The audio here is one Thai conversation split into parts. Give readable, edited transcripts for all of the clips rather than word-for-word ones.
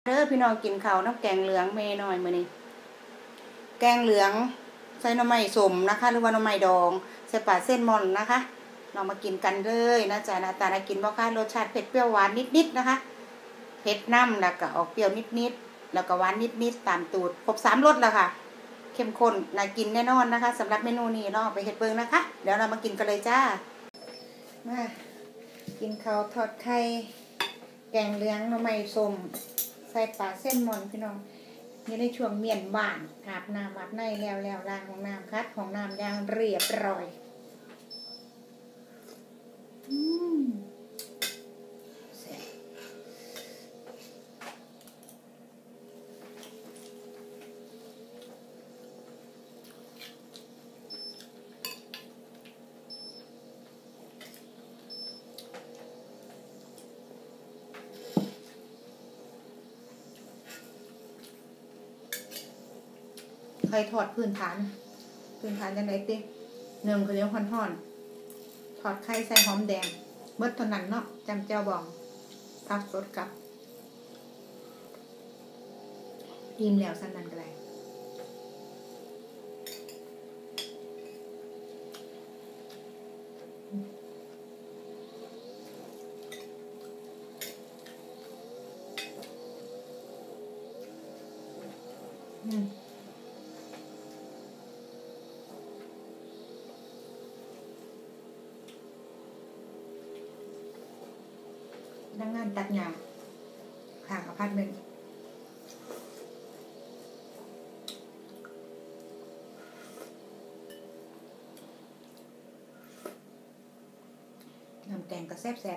เด้อพี่น้องกินข้าวน้ำแกงเหลืองเมหน่อยมื้อนี้แกงเหลืองใส่หน่อไม้ส้มนะคะหรือว่าหน่อไม้ดองใส่ปลาเส้นมอนนะคะเรามากินกันเลยนะจ๊ะหน้าตาน่ากินบ่คะรสชาติเผ็ดเปรี้ยวหวานนิดๆนะคะเผ็ดน้ำแล้วก็ออกเปรี้ยวนิดๆแล้วก็หวานนิดๆตามตูดครบ3รสแล้วค่ะเข้มข้นน่ากินแน่นอนนะคะสำหรับเมนูนี้ลองไปเฮ็ดเบิ่งนะคะเดี๋ยวเรามากินกันเลยจ้ามากินข้าวทอดไข่แกงเหลืองหน่อไม้ส้มใส่ปลาเส้นมอนพี่น้องนี่ในช่วงเมียนบ้านอาบน้ำอาบในแล้วล้างของน้ำคัดของน้ำอย่างเรียบร้อยไข่ทอดพื้นฐานจังไดติหนึ่งก็เลี้ยงห่อนๆทอดไข่ใส่หอมแดงเบิดเท่านั้นเนาะจำเจ้าบองผักสดกับอิ่มแล้วสั่นนั้นก็ได้พนักงานตัดหญ้าข้างอพาร์ตเมนต์น้ำแกงก็แซ่บ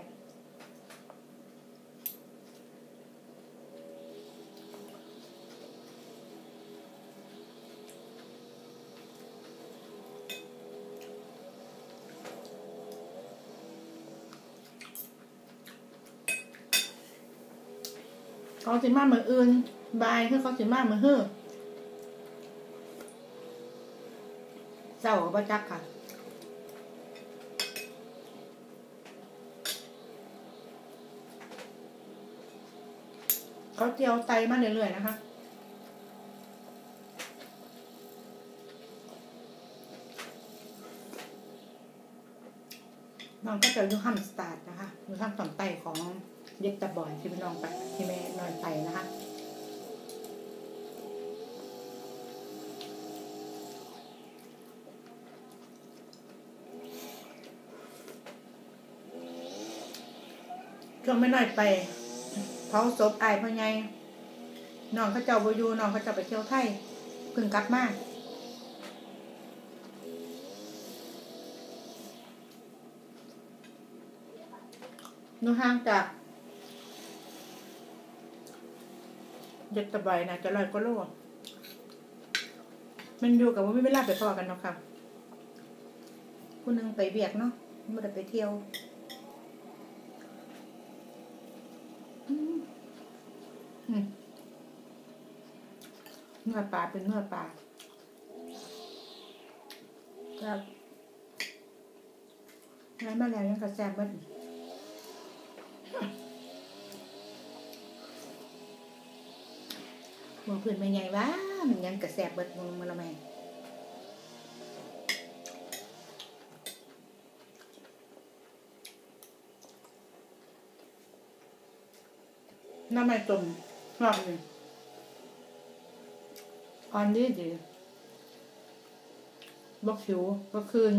เขาสิมามื้ออื่นบ่ายคือเขาสิมามื้อฮื้อเช้าก็บ่จักค่ะเขาเจียวไตมาเรื่อยๆนะคะน้องก็จะอยู่ฮัมสตาร์ดนะคะอยู่ฮัมตอนไตของเด็กตะบอยที่พี่น้องไปที่แม่นอนไปนะคะช่วงไม่น้อยไปเผาศพอายพ่อใหญ่น้องเขาเจ้าบ่อยู่น้องเขาเจ้าไปเที่ยวไทยเพิ่งกลับมาอยู่ห่างจากเด็กตะบอยนะจะ100 กว่าโลมันอยู่กับว่าไม่เวลาไปพอกันเนาะค่ะผู้นึงไปเวียกเนาะไม่ได้ไปเที่ยวเนื้อปลาเป็นเนื้อปลาครับงั้นมาแล้วยังกระแซบบ้านมองพื้นไม่ใหญ่วะมันยังกระแซบเบิดมึงละแม่น้ำไม่จมรอบหนึ่งอ่อนดีบกผิวบกคืน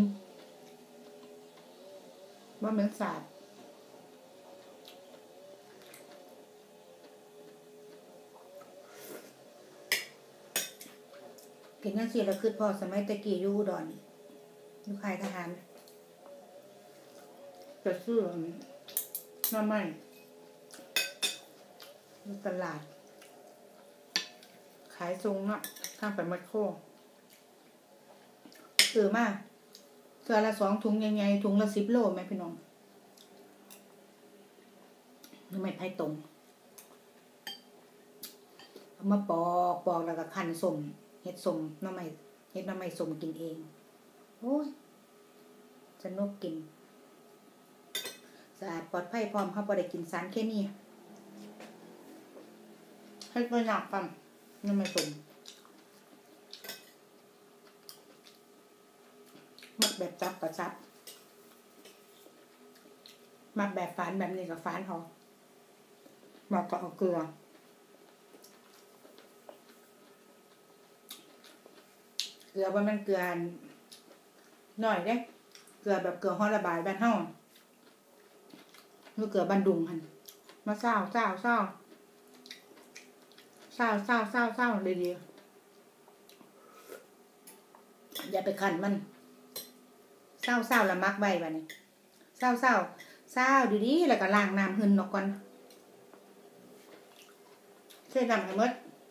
บ่เหม็นสาบกินนั่นสิแล้วคือพอสมัยตะกี้อยู่อุดรอยู่ค่ายทหารจะซื้อน้ำไม่ตลาดขายทรงอ่ะข้างไปมัดโคมาเกลือละ2 ถุงใหญ่ๆถุงละ10 โลแม่พี่น้องไม่ไผ่ตรงเอามาปอกแล้วก็คั่นส้มเฮ็ดส้มน้ำไม่เฮ็ดน้ำไม่ส้มกินเองโอ้ยสนุกกินสะอาดปลอดภัยพร้อมเขาบ่ได้กินสารเคมีให้ตัวหนักปั๊มนี่ไม่สมมักแบบจับกับจับมักแบบฝานแบบนี้กับฝานเขามักก็เอาเกลือว่ามันเกลือหน่อยเด้เกลือแบบเกลือห่อระบายบ้านเฮาหรือเกลือบันดุงหั่นมาเศร้าเลยดีอย่าไปขันมันเศร้าละมักใบบัดนี้เศร้าดีๆแล้วก็ล้างน้ำหึ่นออกก่อนเทน้ำให้หมด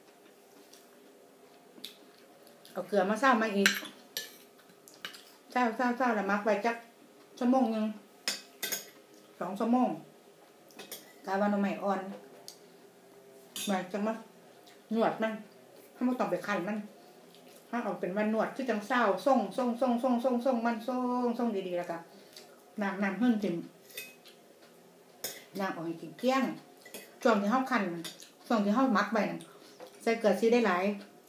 เอาเกลือมาเศร้ามาอีกเศร้าแล้วมักไว้จักชั่วโมงนึง2 ชั่วโมงกาวันใหม่อ่อนมาจังมาหนวดมันถ้าไม่ต้องไปขันมันถ้าเอาเป็นวันหนวดที่จังเศร้าส่งมันส่งดีๆแล้วก็น้ำหึ่นจิ้มน้ำออกให้กินเกลี้ยงช่วงที่เขาขันช่วงที่เขามักไว้นั่นใส่เกลือซีได้หลาย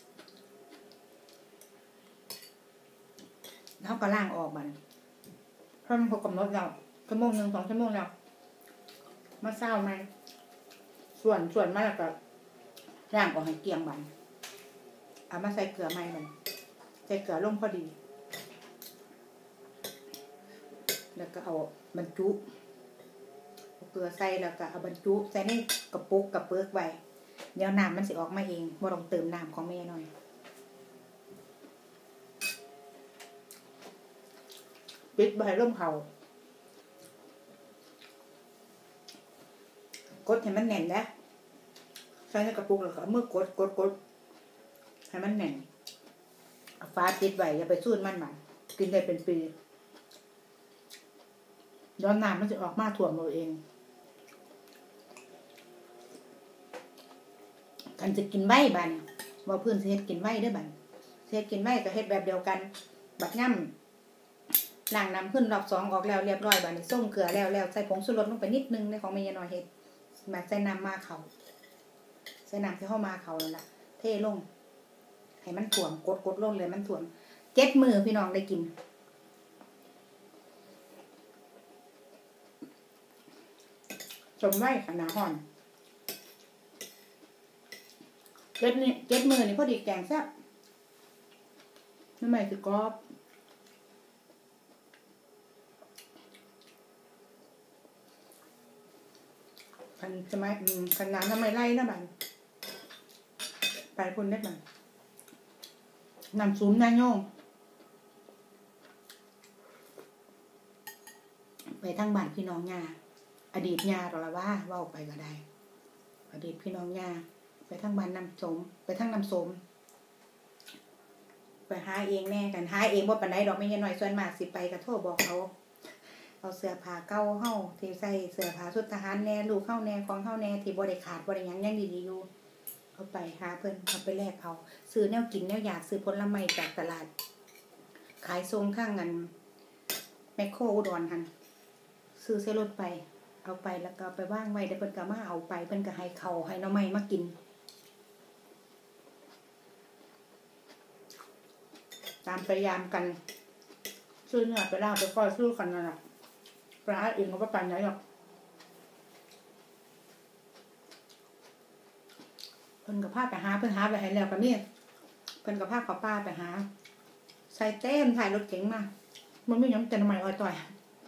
เขาก็ล้างออกมันเพราะมันพอกำหนดเราชั่วโมงนึง2 ชั่วโมงแล้วมาเศร้าไหมส่วนมาแล้วก็ล้างออกให้เกลี้ยงมันเอามาใส่เกลือไหมมันใส่เกลือลงพอดีแล้วก็เอาบรรจุเกลือใส่แล้วก็เอาบรรจุใส่ในกระปุกกับเปลือกไว้เดี๋ยวน้ำมันสิออกมาเองบ่ต้องเติมน้ำของแม่หน่อยปิดใบร่มเขากดให้มันแน่นนะใส่ในกระปุกแล้วก็มือกดให้มันแน่นฟ้าปิดไว้อย่าไปสูดมันกินได้เป็นปีย้อนน้ำมันจะออกมาถ่วงเราเองกันจะกินไว้บันว่าเพื่อนเฮ็ดกินไว้ด้วยบันเฮ็ดกินไว้ก็เฮ็ดแบบเดียวกันบัดย่ำล้างน้ำขึ้นรอบ2ออกแล้วเรียบร้อยบัดนี้ส้มเกลือแล้วใส่ผงชูรสลงไปนิดนึงในของแม่ยายน้อยเฮ็ดมาใส่น้ำมาเขาใส่น้ำที่เข้ามาเขาแล้วล่ะเทลงให้มันถ่วงกดลงเลยมันถ่วง7 มื้อพี่น้องได้กินสมไว้ขนาดห่อน7 มื้อนี่พอดีแกงแซ่บน้ำมันคือกรอบคันจะไม่คันน้ำทำไมไล่นะบันไปคนได้บันนำซุ้มนาโยงไปทั้งบ้านพี่น้องย่าอดีตย่าเราละว่าออกไปก็ได้อดีตพี่น้องย่าไปทั้งบ้านน้ำสมไปทั้งน้ำสมไปหาเองแน่กันหาเองว่าปันไดดอกไม่ยันหน่อยส่วนมากสิไปกระโทษบอกเอาเสื้อผ้าเก่าเฮาที่ใส่เสื้อผ้าชุดทหารแน่ลูกเฮาแน่ของเฮาแน่ที่บ่ได้ขาดบ่ได้หยังดีๆอยู่เอาไปหาเพิ่นเอาไปแลกเอาซื้อแนวกินแนวอยากซื้อผลไม้จากตลาดขายส่งข้างกันแมคโครอุดรหั่นซื้อใส่รถไปเอาไปแล้วก็ไปวางไว้เดี๋ยวเพิ่นก็มาเอาไปเพิ่นก็ให้ข้าวให้หน่อไม้มากินตามพยายามกันซื้อเนื้อไปลาบไปก้อยซื้อกันนั่นแหละปลาเองก็ปานไหนหรอกเพิ่นกับผ้าไปหาเพิ่นหาไปให้แล้วก็มีเพิ่นกับผ้าขอป้าไปหาใส่เต็มถ่ายรถเก๋งมามันไม่ยอมแต่ทำไมอ้อยต่อย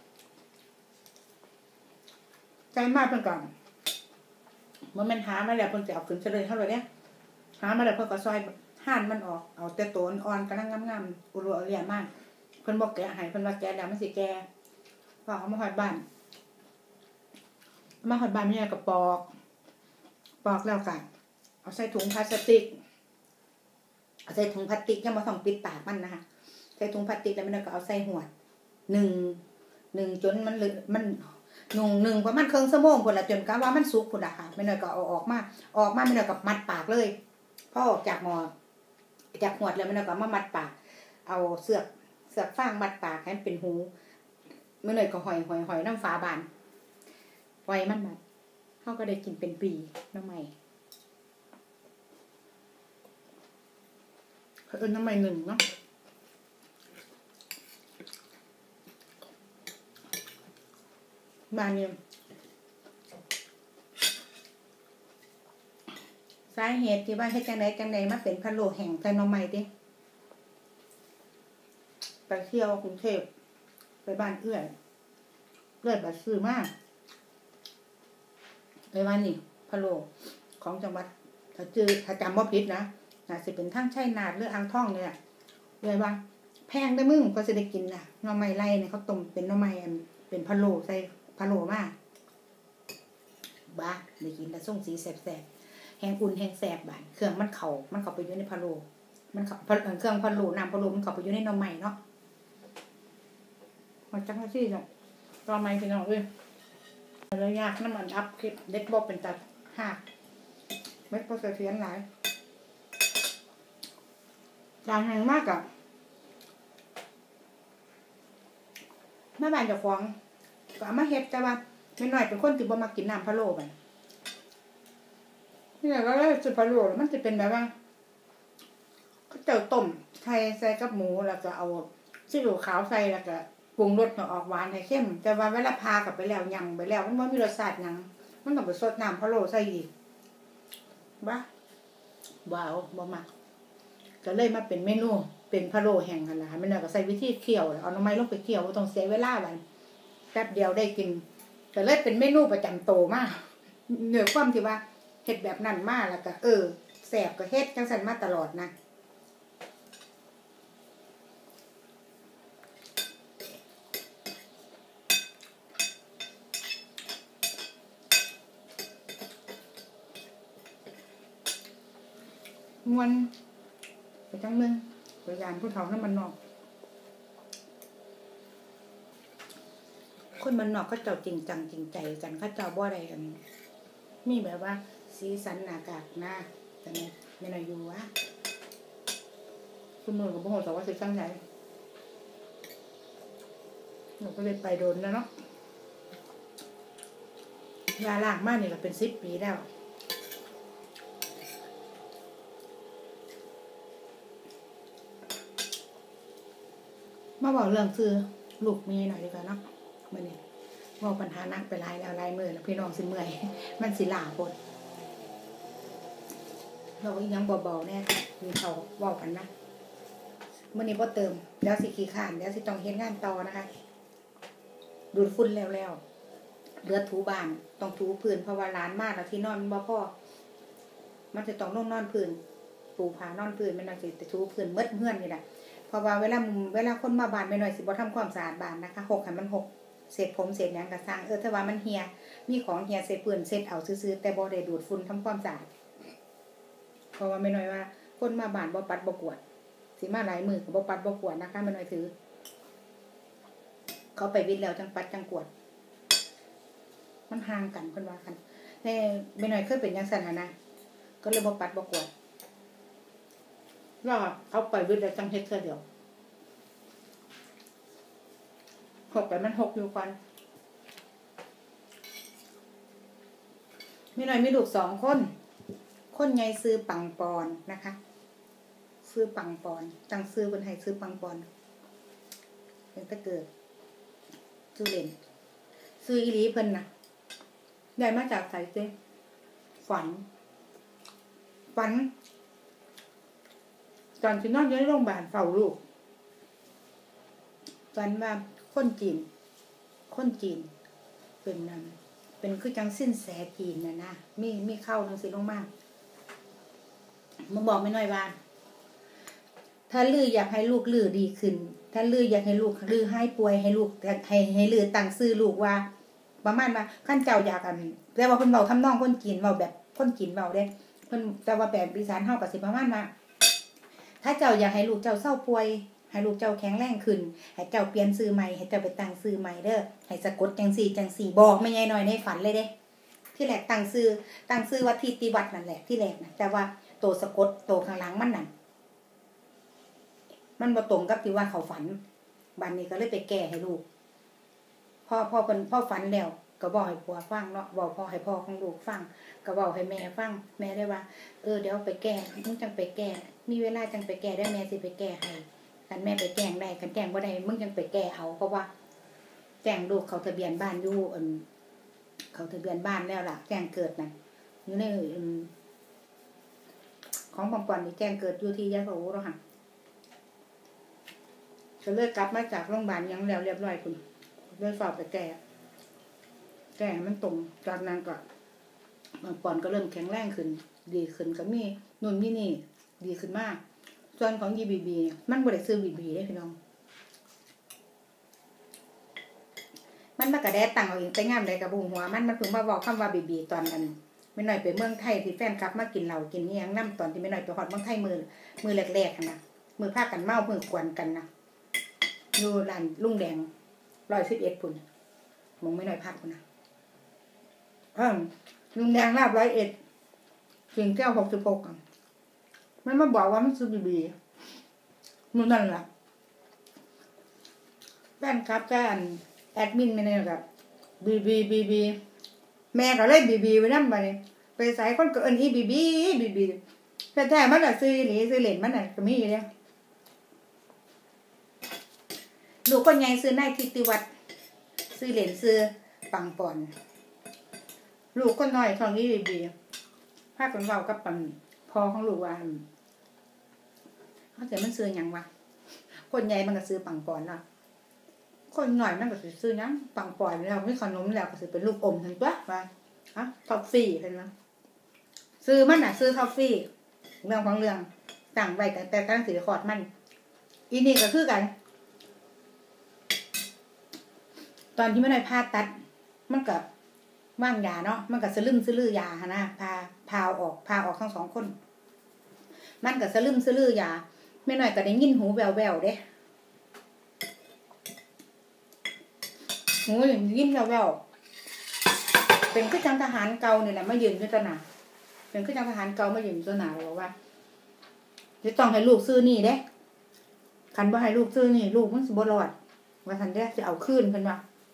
ใจมากเพิ่นก่อนเมื่อมันหามาแล้วเพิ่นจะเอาขึ้นเฉลยเท่าไหร่เนี่ยหามาแล้วเพิ่นก็ซอยห่านมันออกเอาแต่ตัวอ่อนกำลังงามๆอุรัวเรียมากเพิ่นบอกแกะให้เพิ่นว่าแกะแล้วมันสิแกะก็เอามาหอดบ้านไม่ได้ก็ปอกแล้วกันเอาใส่ถุงพลาสติกเอาใส่ถุงพลาสติกยังมาส่องปิดปากมันนะคะใส่ถุงพลาสติกแล้วมันก็เอาใส่หัวหนึ่งจนมันมันหนึ่งประมาณครึ่งชั่วโมงพุ่นละจนกะว่ามันสุกพุ่นละค่ะไม่น้อยก็เอาออกมาไม่น้อยก็มัดปากเลยพอออกจากหม้อจากหัวแล้วไม่น้อยก็มามัดปากเอาเสือกฟางมัดปากให้มันเป็นหูไม่น้อยก็หอยน้ำฟ้าบานไว้มันแบบเขาก็ได้กินเป็นปีน้ำใหม่น้ำมันหนึ่งเนาะบ้านเนี่ยสาเหตุที่ว่าเฮ็ดจังไดมาเป็นพะโล้แห้งใส่หน่อไม้ดิไปเที่ยวกรุงเทพไปบ้านเอื้อยบัดซื้อมากไปบ้านนี่พะโล้ของจังหวัดถ้าจำว่าผิดนะน่าสิเป็นทางชัยนาทหรืออ่างทองเนี่ยเลยว่าแพงได้มึงก็จะได้กินน่ะหน่อไม้ไร่เนี่ยเขาต้มเป็นหน่อไม้เป็นพะโล้ใส่พะโล้มากบ้าได้กินแต่ส่งสีแสบแห้งอุ่นแห้งแสบบานเครื่องมันเข้าไปอยู่ในพะโล้มันเข้าเครื่องพะโล้น้ำพะโล้มันเข้าไปอยู่ในหน่อไม้เนาะมาจังซี่จ้ะหน่อไม้พี่น้องเอ้ยแล้วยากน้ำมันอัพคลิปเด็ดบ่เป็นตาหักเม็ดโปรเสเทียนหลายจางแห้งมากอะแม่บ้านเจ้าของก็เอามาเฮ็ดแต่ว่าไม่น้อยเป็นคนที่บ่มากินน้ำพะโล้บัดนี่แหละก็เลยสุดพะโล้มันจะเป็นแบบว่าเขาเจ้าต้มไทยใส่กับหมูแล้วก็เอาซีอิ๊วขาวใส่แล้วก็ปรุงรสออกหวานให้เข้มแต่ว่าเวลาพากลับไปแล้วยังไปแล้วมันบ่มีรสชาติหยังมันต้องไปซดน้ำพะโล้ใส่อีกว้าวบ่มักก็เลยมาเป็นเมนูเป็นพะโล้แห้งกันล่ะมันก็ใส่วิธีเคี่ยวเอาหน่อไม้ลงไปเคี่ยวบ่ต้องเสียเวลาบัดแป๊บเดียวได้กินก็เลยเป็นเมนูประจำโตมากเหนือความที่ว่าเฮ็ดแบบนั้นมาแล้วก็แซ่บก็เฮ็ดจังซั่นมาตลอดนะม่วนไปจังเมืองไปยานผู้เฒ่านำมันนอกคนมันนอกเขาเจ้าจริงจังจริงใจกันเขาเจ้าบ่ได้กันมีแบบว่าสีสันหน้ากากหน้าแต่ไม่น่าอยู่วะคุณมือกับบ่ฮู้จักว่าสิจังได๋หนูก็เลยไปโดนแล้วเนาะยาล้างมานี่ก็เป็น10 ปีแล้วมาบอกเรื่องคือลูกเมียหน่อยดีกว่าเนาะมื้อนี้เว้าปัญหานักไปหลายมื้อแล้วพี่น้องสิเมื่อยมันสิล้าโพดเราอีหยังเบาๆแน่มีเขาเว้ากันนะมื้อนี้บ่เติมเดี๋ยวสิขี้คร้านเดี๋ยวสิต้องเฮ็ดงานต่อนะคะดูดฝุ่นแล้วเหลือถูบ้านต้องถูพื้นเพราะว่าร้านมากแล้วที่นอนมันบ่พอมันจะต้องลงนอนพื้นปูผ้านอนพื้นมันน่ะสิถูพื้นหมดเฮือนนี่แหละเพราะว่าเวลาคนมาบ้านแม่น้อยสิบ่ทำความสะอาดบ้านนะคะหกให้มันหกเศษผมเศษหยังก็สร้างถ้าว่ามันเหี่ยมีของเหี่ยเศษปืนเศษเอาซื่อๆแต่บ่ได้ดูดฝุ่นทำความสะอาดเพราะว่าแม่น้อยว่าคนมาบ้านบ่ปัดบ่กวาดสิมาหลายมื้อก็บ่ปัดบ่กวาดนะคะแม่น้อยถือเขาไปวิทย์แล้วจังปัดจังกวาดมันห่างกันเพิ่นว่ากันแต่แม่น้อยเคยเป็นจังซั่นน่ะนะก็เลยบ่ปัดบ่กวาดแล้วเอาไปวิทย์แล้วจังเฮ็ดเทื่อเดียวหกแต่มันหกอยู่ก่อนแม่น้อยมีลูก2 คนใหญ่ซื้อปังปอนนะคะซื้อปังปอนตั้งซื้อเพิ่นให้ซื้อปังปอนเป็นตะเกิดซื้อเล่นซื้ออีหลีเพิ่นน่ะได้มาจากไสเด้ฝันตอนที่นอนอยู่ในโรงพยาบาลเฝ้าลูกฝันว่าคนจีนเป็นคือจังสิ้นแสจีนนะมีเข้าจังซี่ลงมามาบอกแม่น้อยว่าถ้าลืออยากให้ลูกลือดีขึ้นถ้าลืออยากให้ลูกลือหายป่วยให้ลูกให้ลือตั้งชื่อลูกว่าประมาณว่าคั่นเจ้าอยากแต่ว่าเพิ่นเว้าทำนองคนจีนเว้าแบบคนจีนเว้าเด้เพิ่นแต่ว่าแปลอีสานเฮาก็สิประมาณว่าถ้าเจ้าอยากให้ลูกเจ้าเศร้าป่วยให้ลูกเจ้าแข็งแรงขึ้นให้เจ้าเปลี่ยนชื่อใหม่ให้เจ้าไปตั้งชื่อใหม่เด้อให้สะกดจังซี่บอกแม่ใหญ่น้อยในฝันเลยเด้ที่แรกตั้งชื่อว่าทิติวัฒน์นั่นแหละที่แรกนะแต่ว่าตัวสะกดตัวข้างหลังมันนั่นมันบ่ตรงกับที่ว่าเขาฝันบัดนี้ก็เลยไปแก้ให้ลูกพ่อฝันแล้วก็บอกให้ผัวฟังเนาะบอกพ่อให้พ่อของลูกฟังก็บอกให้แม่ฟังแม่ได้ว่าเดี๋ยวไปแก้มึงจังไปแก้มีเวลาจังไปแก้ได้แม่สิไปแก้ให้กันแม่ไปแก้งได้กันแก้งบ่ได้มึงจังไปแก้เอาเพราะว่าแจ้งลูกเขาทะเบียนบ้านอยู่เขาทะเบียนบ้านแล้วล่ะแจ้งเกิดนั่นอยู่ในของบางปอนนี่แจ้งเกิดอยู่ที่ยะโสแล้วค่ะก็เลยกลับมาจากโรงพยาบาลยังแล้วเรียบร้อยคุณเลยฝากไปแก้มันตรงจากนั้นก็บางปอนก็เริ่มแข็งแรงขึ้นดีขึ้นก็มีนู่นนี่ดีขึ้นมากส่วนของBBมันบ่ได้ซื้อBBได้พี่น้องมันมากระแดดตังเอาเองแต่งามเลยกับบุ้งหัวมันเพิ่งมาบอกคำว่าBBตอนนั้นไม่หน่อยไปเมืองไทยที่แฟนคลับมากินเหล้ากินนี่ยังน้ำตอนที่ไม่หน่อยไปฮอดเมืองไทยมือแรกๆนะมือพากันเมามือกวนกันนะอยู่ร้านลุงแดง111พุ่นมองไม่หน่อยพักพุ่นนะลุงแดงลาบ101สิ่งแก้ว66มันมาบอกว่ามันซื้อBBมันนั่นแหละแฟนคลับแฟนแอดมินไม่เนี่ยกับBBแม่ก็เลยBBไปนั่นไปใส่คนก็BBแต่แท้มันอะซื้อเหรียญมันอะก็มีอยู่เนี่ยลูกคนใหญ่ซื้อนายทิติวัฒน์ซื้อเหรียญซื้อปังปอนลูกคนน้อยของBBพากันเว้ากับพอของลูกว่าเขาแต่มันซื้อหยังวะคนใหญ่มันก็ซื้อปังปอนเนาะคนหน่อยมันก็ซื้อนะปังปอนแล้วไม่ขนมแล้วก็ซื้อเป็นลูกอมทั้งตัวว่าทอฟฟี่เห็นไหมซื้อมันอ่ะซื้อทอฟฟี่เรื่องของเรื่องต่างใบแต่ตั้งสีขอดมันอีนี่ก็คือกันตอนที่ไม่ได้ผ่าตัดมันกับว่างยาเนาะมันกับสลึมสลือยาฮะนะพาออกทั้ง2คนมันกับสลึมสลือยาไม่หน่อยก็ได้ยินหูแววเด้หูยินแววเป็นคือจังทหารเก่านี่แหละมายืนอยู่ต้นหน้าเป็นคือจังทหารเก่ามายืนต้นหน้าบอกว่าจะต้องให้ลูกซื้อนี่เด้คันบ่ให้ลูกซื้อนี่ลูกมันสิบ่รอดว่าซั่นเด้สิเอาคืนเพิ่นว่า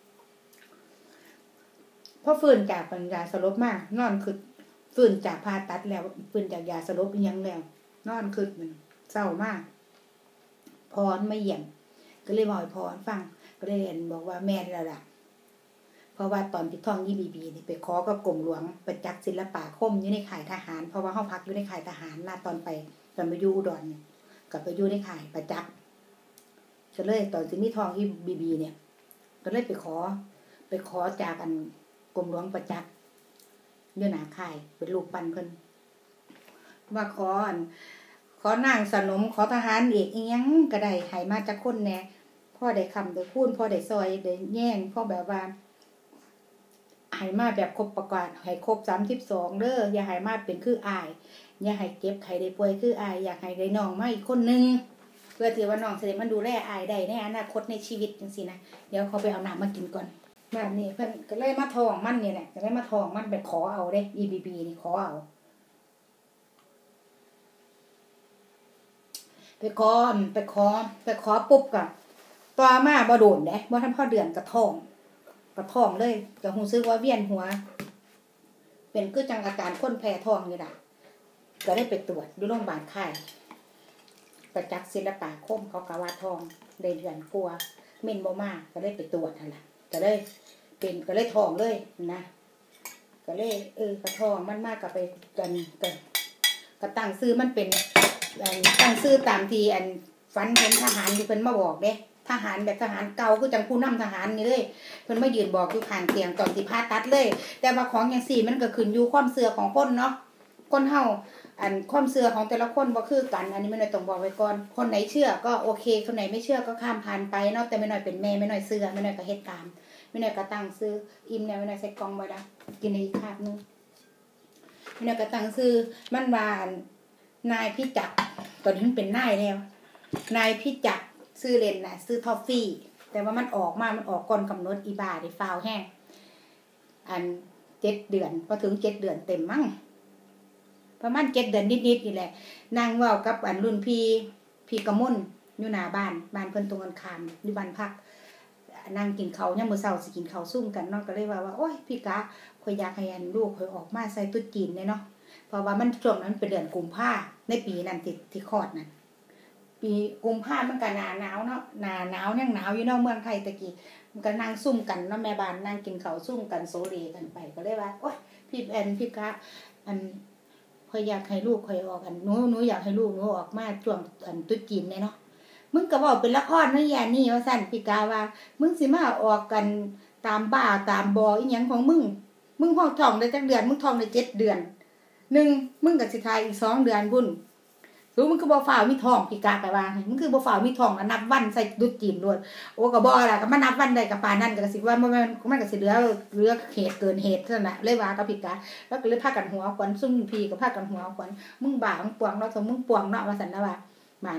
พอฟื้นจากปัญญาสลบมานอนคือฟื้นจากผ่าตัดแล้วฟื้นจากยาสลบอีหยังแล้วนอนคือมันเศร้ามากพรมาเยี่ยมก็เลยบอกให้พรฟังก็เลยบอกว่าแม่แล้วล่ะเพราะว่าตอนที่ท้องBBนี่ไปขอกับกรมหลวงประจักษ์ศิลปาคมอยู่ในค่ายทหารเพราะว่าเฮาพักอยู่ในค่ายทหารนะตอนไปอยู่อุดรนี่ก็ไปอยู่ในค่ายประจักษ์ก็เลยตอนที่มีท้องBBเนี่ยก็เลยไปขอจากกรมหลวงประจักษ์อยู่หน้าค่ายเป็นรูปปั้นเพิ่นว่าขอนางสนมขอทหารเอกอีหยังก็ได้ให้มาจากคนแน่พ่อได้คำได้พูนพ่อได้ซอยได้แย่งพ่อแบบว่าให้มาแบบครบประกาศให้ครบ32เด้ออย่าให้มาเป็นคืออายอย่าให้เจ็บไข้ได้ป่วยคืออายอยากให้ได้น้องมาอีกคนนึงเพื่อที่ว่าน้องสิได้มาดูแลอายได้ในอนาคตในชีวิตจังซี่นะเดี๋ยวเขาไปเอาน้ำมากินก่อนแบบนี้เพิ่นก็เลยมาทองมันนี่แหละก็เลยมาทองมันไปขอเอาเด้ BB นี่ขอเอาไปขอปุ๊บก็ต่อมาบ่โดนเด้บ่ทันพอเดือนก็ท้องเลยก็รู้สึกว่าเวียนหัวเป็นคือจังอาการคนแพ้ท้องนี่ล่ะก็ได้ไปตรวจอยู่โรงพยาบาลค่ายประจักษ์ศิลปาคมเขาก็ว่าท้องได้เดือนกว่าเม่นบ่มาก็ได้ไปตรวจนั่นล่ะก็เลยท้องเลยนะก็เลยก็ท้องมันมากก็ไปกันก็ตั้งชื่อมันเป็นตั้งชื่อตามที่ฝันเห็นทหารที่เพิ่นมาบอกเด้ทหารแบบทหารเก่าคือจังผู้นำทหารนี่เลยเพิ่นมายืนบอกอยู่ข้างเตียงตอนที่ผ่าตัดเลยแต่ว่าของจังซี่มันก็ขึ้นอยู่ความเชื่อของคนเนาะคนเฮาความเชื่อของแต่ละคนบ่คือกันอันนี้ไม่น้อยต้องบอกไว้ก่อนคนไหนเชื่อก็โอเคคนไหนไม่เชื่อก็ข้ามผ่านไปเนาะแต่ไม่น้อยเป็นแม่ไม่น้อยเชื่อไม่น้อยก็เฮ็ดตามไม่น้อยก็ตั้งชื่ออิ่มแล้วไม่น้อยใส่กล่องไว้ละกินอีกคาบนึงไม่น้อยก็ตั้งชื่อมันว่านายพิจักรตอนนี้มันเป็นนายแล้วนายพิจักรซื้อเล่นน่ะซื้อทอฟฟี่แต่ว่ามันออกก่อนกำหนดอีบ้าได้ฟาวแห้ง7 เดือนพอถึง7 เดือนเต็มมั้งประมาณ7 เดือนนิดๆนี่แหละนางเว้ากับรุ่นพี่กมลอยู่หน้าบ้านเพิ่นตรงกันข้ามอยู่บ้านพักนั่งกินข้าวยามมื้อเช้าสิกินข้าวซุ่มกันเนาะก็เลยว่าโอ๊ยพี่กะข่อยอยากให้อันลูกข่อยออกมาใส่ตุ๊ดจีนเนาะเพราะว่ามันช่วงนั้นเป็นเดือนกุมภาพันธ์ในปีนั้นที่คลอดนั่นปีกุมภาพันธ์มันก็หน้าหนาวเนาะหน้าหนาวยังหนาวอยู่เนาะเมืองไทยตะกี้มันก็นั่งซุ่มกันเนาะแม่บ้านนั่งกินข้าวซุ่มกันโซเลกันไปก็เลยว่าโอ๊ยพี่กะอันข่อยอยากให้ลูกข่อยออกอันหนูอยากให้ลูกหนูออกมาช่วงอันตุ๊ดจีนเนาะมึงก็บอกเป็นละครนะยานี่ว่าสั่นพี่กาว่ามึงสิมาออกกันตามบ้าตามบออีหยังของมึงห้องท้องได้จักเดือนมึงท้องได้7 เดือน1มึงก็สิทายอีก2 เดือนพุ่นรู้มึงคือบ่ฟ้าวมีท้องพี่กาก็ว่ามึงคือบ่ฟ้าวมีท้องแล้วนับวันใส่ดุดจีนโลดโอ้ก็บ่ล่ะก็มานับวันได้ก็ปานนั้นก็สิว่ามันก็สิเหลือเหตุเกินเหตุซั่นน่ะเลยว่ากับพี่กาแล้วก็เลยพากันหัวขวัญซุ่มพี่ก็พากันหัวขวัญมึงบ้ามึงปวงเนาะสมมึงปวงเนาะว่าซั่นนะว่ามัน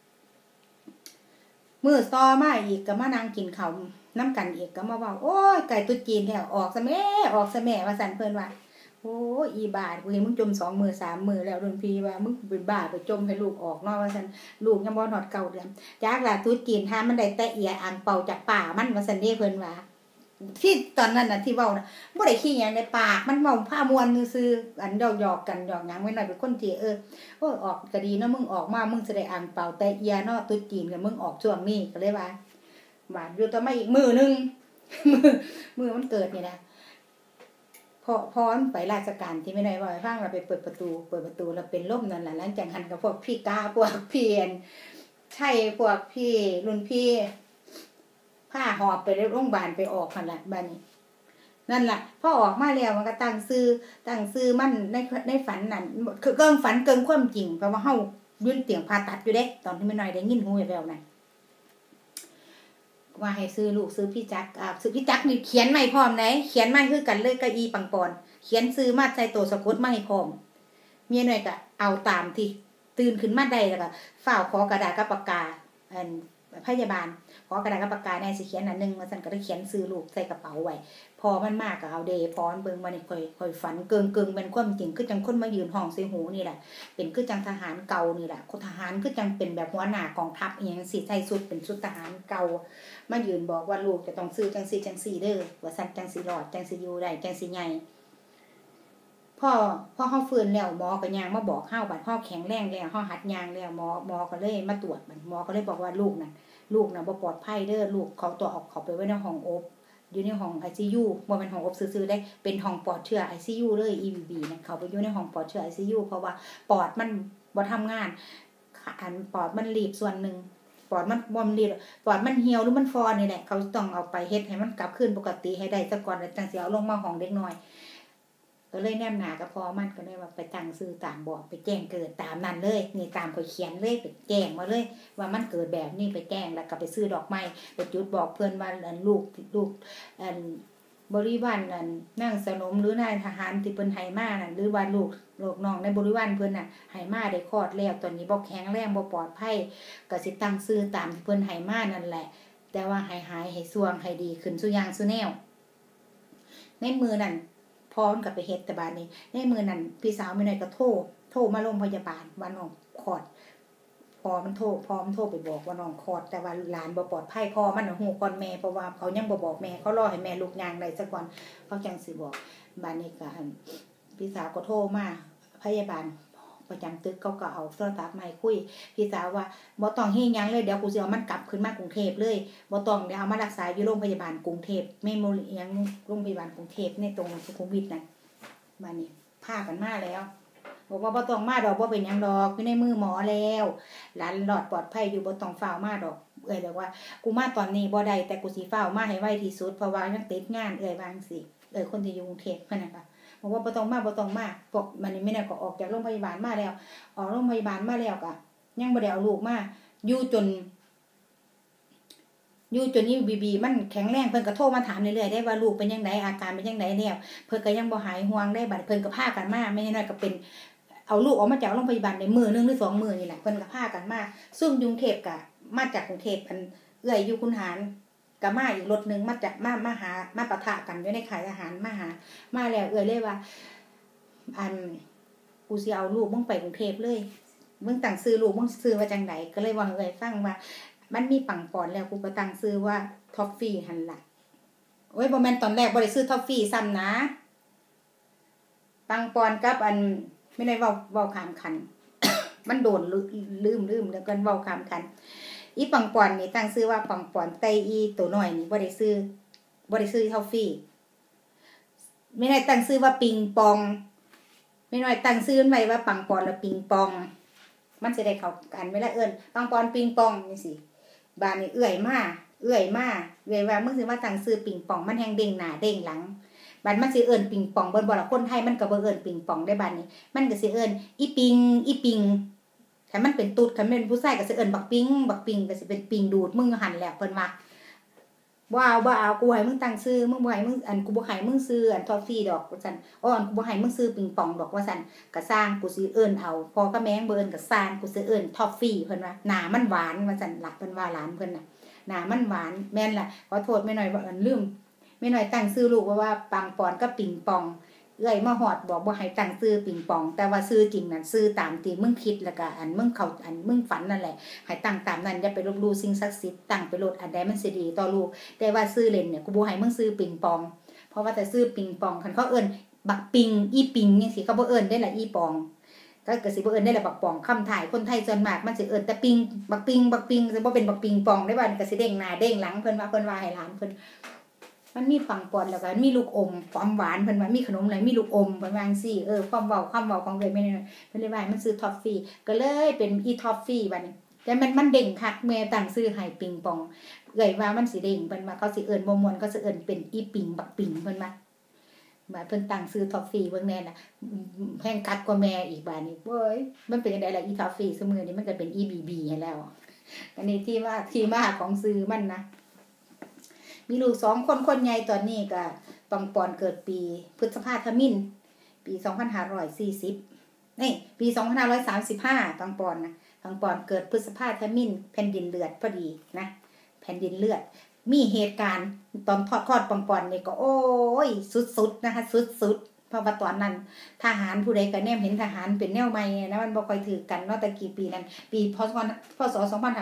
มื้อต่อมาอีกก็มานั่งกินข้าวน้ำกันอีกก็มาว่าโอ้ยไก่ตุ๊ดจีนแล้วออกซะแม่ว่าซั่นเพิ่นว่าโอ้ยอีบาดกูเห็นมึงจม2 มื้อ3 มื้อแล้วรุ่นพี่ว่ามึงเป็นบ้าไปจมให้ลูกออกเนาะว่าซั่นลูกยังบ่ฮอด9 เดือนจากล่ะตุ๊ดจีนหามันได้แต่เอียอ่างเป่าจากป่ามันว่าซั่นเด้เพิ่นว่าที่ตอนนั้นน่ะที่เว้าน่ะบ่ได้ขี้หยังในปากมันเว้าผ้ามวนซื่อๆอันหยอกกันหยอกหยังไว้หน่อยเป็นคนที่โอ้ยออกก็ดีเนาะมึงออกมามึงสิได้อ่างเป่าแต่เอียเนาะตุ๊ดจีนก็มึงออกช่วงนี้ก็เลยว่าบาดอยู่ต่อมาอีกมื้อนึงมื้อมันเกิดนี่นะพอมันไปราชการที่ไม่ได้ว่าฟังเราไปเปิดประตูแล้วเป็นลมนั่นล่ะหลังจากหันกับพวกพี่กาพวกเพียนใช่พวกพี่รุ่นพี่ผ้าหอบไปโรงพยาบาลไปออกนั่นแหละบัดนี้นั่นล่ะพอออกมาแล้วมันก็ตั้งชื่อมันในฝันนั่นคือเกินฝันเกินความจริงเพราะว่าเฮายืนเตียงผ่าตัดอยู่เด้ตอนที่ไม่น้อยได้ยินหูแว่วๆนั่นว่าให้ซื้อลูกซื้อพี่จักซื้อพี่จักนี่เขียนไม่พร้อมไหนเขียนมาคือกันเลยกะอีปังปอนเขียนซื้อมาใส่ตัวสะกดมาให้พร้อมเมียหน่อยก็เอาตามที่ตื่นขึ้นมาได้แล้วก็ฝ้าวขอกระดาษกับปากกาอันพยาบาลขอกระดาษกับปากกาในสิเขียนอันนึงว่าซั่นก็ได้เขียนซื้อลูกใส่กระเป๋าไว้พอมันมากก็เอาเดพรเบิ่งว่านี่ค่อยฝันเกิงเป็นความจริงคือจังคนมายืนห้องใส่หูนี่แหละเป็นคือจังทหารเก่านี่แหละคนทหารคือจังเป็นแบบหัวหน้ากองทัพอีหยังสิใส่ชุดเป็นชุดทหารเก่ามายืนบอกว่าลูกจะต้องซื้อจังซี่เด้อว่าซั่นจังสิรอดจังสิอยู่ได้จังสิใหญ่พอเฮาฟื้นแล้วหมอก็ย่างมาบอกเฮาบัดเฮาแข็งแรงแล้วเฮาหัดย่างแล้วหมอก็เลยมาตรวจมันหมอก็เลยบอกว่าลูกน่ะบ่ปลอดภัยเด้อลูกเขาตัวออกเขาไปไว้ในห้องอบอยู่ในห้อง ICU บ่แม่นห้องอบซื่อๆได้เป็นห้องปลอดเชื้อ ICU เลย EVB นะเขาไปอยู่ในห้องปลอดเชื้อ ICU เพราะว่าปอดมันบ่ทำงานอันปอดมันรีบส่วนนึงปอดมันบ่รีบปอดมันเหี่ยวหรือมันฟอนี่แหละเขาต้องเอาไปเฮ็ดให้มันกลับคืนปกติให้ได้ซะก่อนแล้วจังสิเอาลงมาห้องเด็กน้อยก็เลยแนมหน้ากับพ่อมันก็เลยว่าไปตั้งชื่อตามบอกไปแจ้งเกิดตามนั้นเลยนี่ตามข่อยเขียนเลยไปแจ้งมาเลยว่ามันเกิดแบบนี้ไปแจ้งแล้วก็ไปซื้อดอกไม้ไปจุดบอกเพื่อนว่าลูกอันบริวารนั่นนั่งสนมหรือนายทหารที่เพิ่นให้มานั่นหรือว่าลูกน้องในบริวารเพิ่นน่ะให้มาได้คลอดแล้วตอนนี้บ่แข็งแรงบ่ปลอดภัยก็สิตั้งชื่อตามที่เพิ่นให้มานั่นแหละแต่ว่าให้หายให้สวงให้ดีขึ้นซุอย่างซุแนวในมือนั่นพร้อมกับไปเฮ็ดแต่บาดนี้ในมือนั้นพี่สาวไม่น้อยก็โทรมาโรงพยาบาลว่าน้องคลอดพอมันโทรไปบอกว่าน้องคลอดแต่ว่าหลานบ่ปลอดภัยพ่อมันน่ะฮู้ก่อนแม่เพราะว่าเขายังบ่บอกแม่เขารอให้แม่ลุกย่างได้ซะก่อนเขาจังสิบอกบาดนี้ก็พี่สาวก็โทรมาพยาบาลประจำตึกเขาก็เอาโทรศัพท์มาให้คุยพี่สาวว่าบ่ต้องเฮ็ดหยังเลยเดี๋ยวกูสิเอามันกลับขึ้นมากรุงเทพเลยบ่ต้องเดี๋ยวเอามารักษาอยู่โรงพยาบาลกรุงเทพเมโมเรียลโรงพยาบาลกรุงเทพในตรงสุขุมวิทนั่นบัดนี้พากันมาแล้วบอกว่าบ่ต้องมาดอกบ่เป็นหยังดอกอยู่ในมือหมอแล้วหลานหลอดปลอดภัยอยู่บ่ต้องฟ้าวมาดอกบอกว่ากูมาตอนนี้บ่ได้แต่กูสิฟ้าวมาให้ไวที่สุดเพราะว่ายังติดงานว่าจังซี่คนที่อยู่กรุงเทพเพิ่นน่ะค่ะบอกว่าบ่ต้องมาพวกมันนี่ไม่ได้ก็ออกจากโรงพยาบาลมาแล้วออกโรงพยาบาลมาแล้วก็ยังบ่ได้เอาลูกมาอยู่จนนี่บีมันแข็งแรงเพิ่นก็โทรมาถามเรื่อยๆได้ว่าลูกเป็นจังไดอาการเป็นจังไดแล้วเพิ่นก็ยังบ่หายห่วงได้บัดเพิ่นก็พากันมาไม่น้อยก็เป็นเอาลูกออกมาจากโรงพยาบาลได้มื้อนึงหรือ2มื้อนี่แหละเพิ่นก็พากันมาซึ่งกรุงเทพก็มาจากกรุงเทพอันอยู่คุณหารก็มาอีกรถนึงมาจากมาหามาปะทะกันอยู่ในค่ายทหารมาแล้วเลยว่าอันกูสิเอาลูกมึงไปกรุงเทพเลยมึงตั้งชื่อลูกมึงชื่อว่าจังไดก็เลยว่าฟังว่ามันมีปังปอนแล้วกูก็ตั้งซื้อว่าทอฟฟี่หันละโอ้ยบ่แม่นตอนแรกบ่ได้ซื้อทอฟฟี่ซ้ำนะปังปอนกับอันไม่ได้เว้าขามคัน มันโดนลืมแล้วกันเว้าขามคันอีปังปอนนี่ตั้งซื้อว่าปังปอนไตอีตัวน้อยนี่บ่ได้ซื้อทอฟฟี่ไม่ได้ตั้งซื้อว่าปิงปองไม่น้อยตั้งซื้อไว้ว่าปังปอนและปิงปองมันจะได้เข้ากันเวลาเอิ้นปังปอนปิงปองนี่สิบ้านนี่เอื้อยมาว่ามึงสิมาตั้งซื้อปิงปองมันแฮงเด้งหน้าเด้งหลังบัดมันสิเอิ้นปิงปองบ่ล่ะคนไทยมันก็บ่เอิ้นปิงปองได้บัดนี้มันก็สิเอิ้นอีปิงถ้ามันเป็นตุ๊ดคันเป็นผู้ชายก็สิเอิ้นบักปิงก็สิเป็นปิงดูดมึงหันแหละเพิ่นว่าบ่เอากูให้มึงตั้งชื่อมึงบ่ให้มึงอันกูบ่ให้มึงซื้ออันทอฟฟี่ดอกว่าซั่นอันกูบ่ให้มึงซื้อปิงปองดอกว่าซั่นก็สร้างกูสิเอิ้นเอาพอก็แม่งเบิ่นก็สร้างกูสิเอิ้นทอฟฟี่เพิ่นว่าหน้ามันหวานว่าซั่นล่ะเพิ่นว่าหลานเพิ่นน่ะหน้ามันหวานแม่นล่ะขอโทษแม่น้อยว่าลืมแม่น้อยตั้งชื่อลูกว่าปังปอนกับปิงปองเอ้ยมาฮอดบอกบ่ให้ตั้งชื่อปิงปองแต่ว่าชื่อจริงนั่นชื่อตามที่มึงคิดแล้วก็อันมึงเข้าอันมึงฝันนั่นแหละให้ตั้งตามนั้นอย่าไปลบหลู่สิ่งศักดิ์สิทธิ์ตั้งไปโลดอันใดมันสิดีต่อลูกแต่ว่าชื่อเล่นเนี่ยกูบ่ให้มึงชื่อปิงปองเพราะว่าแต่ชื่อปิงปองคันเขาเอิ้นบักปิงอีปิงจังซี่เขาบ่เอิ้นได้ล่ะอีปองก็สิบ่เอิ้นได้ล่ะบักปองคำถ่ายคนไทยส่วนมากมันสิเอิ้นแต่ปิงบักปิงสิบ่เป็นบักปิงปองได้บ่ก็สิเด้งหน้าเด้งหลังเพิ่นว่าให้หลานเพิ่นมันมีปังปอนแล้วก็มีลูกอมความหวานเพิ่นว่ามีขนมอะไรมีลูกอมเพิ่นว่าจังซี่ความเว้าของเอ้ยแม่นเพิ่นเลยว่ามันซื้อทอฟฟี่ก็เลยเป็นอีทอฟฟี่บัดนี้แต่มันเด้งคักแม่ตั้งชื่อให้ปิงปองเอ้ยว่ามันสิเด้งเพิ่นว่าเขาสิเอิ้นบ่ม่วนเขาสิเอิ้นเป็นอีปิงบักปิงเพิ่นว่าบัดเพิ่นตั้งชื่อทอฟฟี่เบิ่งแน่น่ะแพงคักกว่าแม่อีกบัดนี้เว้ยมันเป็นจังได๋ล่ะอีทอฟฟี่ซุมื้อนี้มันก็เป็นอีบีบีให้แล้วอันนี้ที่มาของชื่อมันนะมีลูก2คนใหญ่ตอนนี้ก็ปังปอนเกิดปีพฤษภาคมินปี2540นี่ปี2535ปังปอนนะปังปอนเกิดพฤษภาคมินแผ่นดินเลือดพอดีนะแผ่นดินเลือดมีเหตุการณ์ตอนทอดปังปอนนี่ก็โอ้ยสุดๆนะคะสุดๆเพราะว่าตอนนั้นทหารผู้ใดก็แนมเห็นทหารเป็นแนวใหม่นะมันบ่ค่อยถือกันเนาะแต่กี่ปีนั้นปีพศ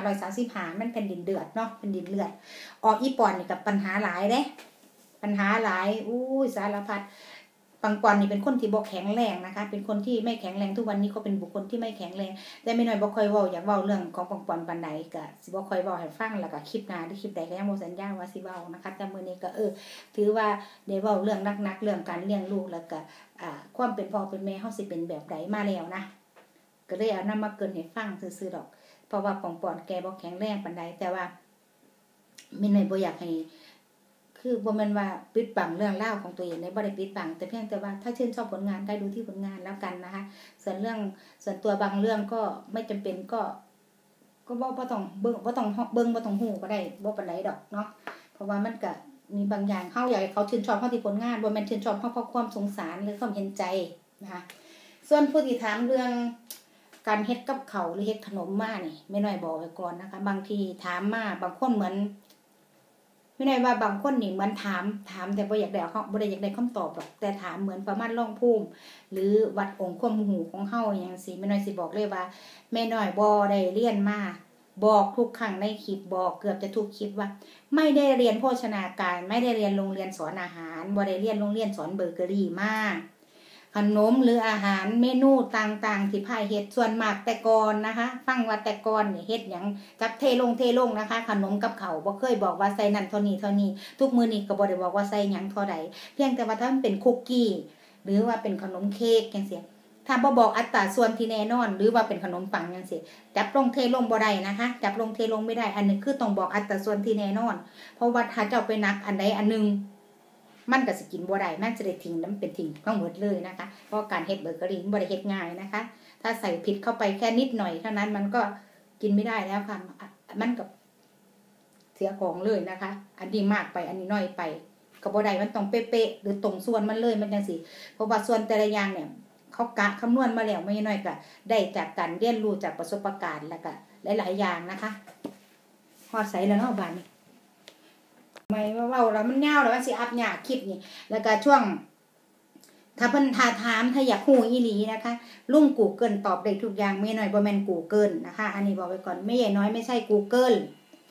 2535มันแผ่นดินเดือดเนาะแผ่นดินเลือดออกอีปอนนี่กับปัญหาหลายเด้ปัญหาหลายอู้ยสารพัดปังปอนนี่เป็นคนที่บ่แข็งแรงนะคะเป็นคนที่ไม่แข็งแรงทุกวันนี้เขาเป็นบุคคลที่ไม่แข็งแรงแต่ไม่น้อยบ่ค่อยเว้าอยากเว้าเรื่องของปังปอนปานใดก็สิบ่ค่อยเว้าให้ฟังแล้วก็คลิปหน้าหรือคลิปใดก็ยังบ่สัญญาว่าสิเว้านะคะแต่มื้อนี้ก็ถือว่าได้เว้าเรื่องนักๆเรื่องการเลี้ยงลูกแล้วก็ความเป็นพ่อเป็นแม่เฮาสิเป็นแบบใดมาแล้วนะก็เลยเอานำมาเกริ่นให้ฟังซื่อๆดอกเพราะว่าปังปอนแกบ่แข็งแรงปานใดแต่ว่าไม่น้อยบ่อยากให้คือบ่แม่นว่าปิดบังเรื่องราวของตัวเองได้บ่ได้ปิดบังแต่เพียงแต่ว่าถ้าชื่นชอบผลงานได้ดูที่ผลงานแล้วกันนะคะส่วนตัวบางเรื่องก็ไม่จำเป็นก็บ่ต้องเบิ่งบ่ต้องฮู้ก็ได้บ่ปานใดดอกเนาะเพราะว่ามันก็มีบางอย่างเฮาอยากให้เขาชื่นชอบเฮาที่ผลงานบ่แม่นชื่นชอบเฮาเพราะความสงสารหรือความเห็นใจนะคะส่วนผู้ที่ถามเรื่องการเฮ็ดกับข้าวหรือเฮ็ดขนมมานี่ไม่น้อยบอกไว้ก่อนนะคะบางทีถามมาบางคนเหมือนไม่ได้ว่าบางคนนี่เหมือนถามแต่บ่อยากได้บ่ได้อยากได้คำตอบหรอกแต่ถามเหมือนประมาณลองภูมิหรือวัดองค์ความรู้ของเฮาอย่างซี่แม่น้อยสิบอกเลยว่าแม่น้อยบ่ได้เรียนมาบอกทุกครั้งในคลิปบอกเกือบจะทุกคลิปว่าไม่ได้เรียนโภชนาการไม่ได้เรียนโรงเรียนสอนอาหารบ่ได้เรียนโรงเรียนสอนเบเกอรี่มาขนมหรืออาหารเมนูต่างๆที่พายเฮ็ดส่วนมากแต่ก่อนนะคะฟังว่าแต่ก่อนนี่เฮ็ดหยังจับเทลงนะคะขนมกับข้าวบ่เคยบอกว่าใส่นั่นเท่านี้ทุกมื้อนี้ก็บ่ได้บอกว่าใส่หยังเท่าใดเพียงแต่ว่าถ้ามันเป็นคุกกี้หรือว่าเป็นขนมเค้กจังซี่ถ้าบ่บอกอัตราส่วนที่แน่นอนหรือว่าเป็นขนมปังจังซี่จับลงเทลงบ่ได้นะคะจับลงเทลงไม่ได้อันนึงคือต้องบอกอัตราส่วนที่แน่นอนเพราะว่าถ้าเจ้าไปนักอันใดอันนึงมันก็สิกินบ่ได้มันจะได้ทิ้งน้ำเป็นทิ้งทั้งหมดเลยนะคะเพราะการเฮ็ดเบเกอรี่บ่ได้เฮ็ดง่ายนะคะถ้าใส่ผิดเข้าไปแค่นิดหน่อยเท่านั้นมันก็กินไม่ได้แล้วค่ะมันก็เสียของเลยนะคะอันนี้มากไปอันนี้น้อยไปก็บ่ได้มันต้องเป๊ะๆหรือตรงส่วนมันเลยมันจังซี่เพราะว่าส่วนแต่ละอย่างเนี่ยเขากะคำนวณมาแล้วไม่น้อยก็ได้จากการเรียนรู้จากประสบการณ์แล้วก็หลายๆอย่างนะคะฮอดใส่แล้วเนาะบาดนี้ไม่ว่าเว้าแล้วมันยาวแล้วมันสิอัพยากคลิปนี่แล้วก็ช่วงถ้าเพิ่นถามถ้าอยากฮู้อีหลีนะคะลุง Google ตอบได้ทุกอย่างแม่น้อยบ่แม่น Google นะคะอันนี้บอกไว้ก่อนแม่ใหญ่น้อยไม่ใช่ Google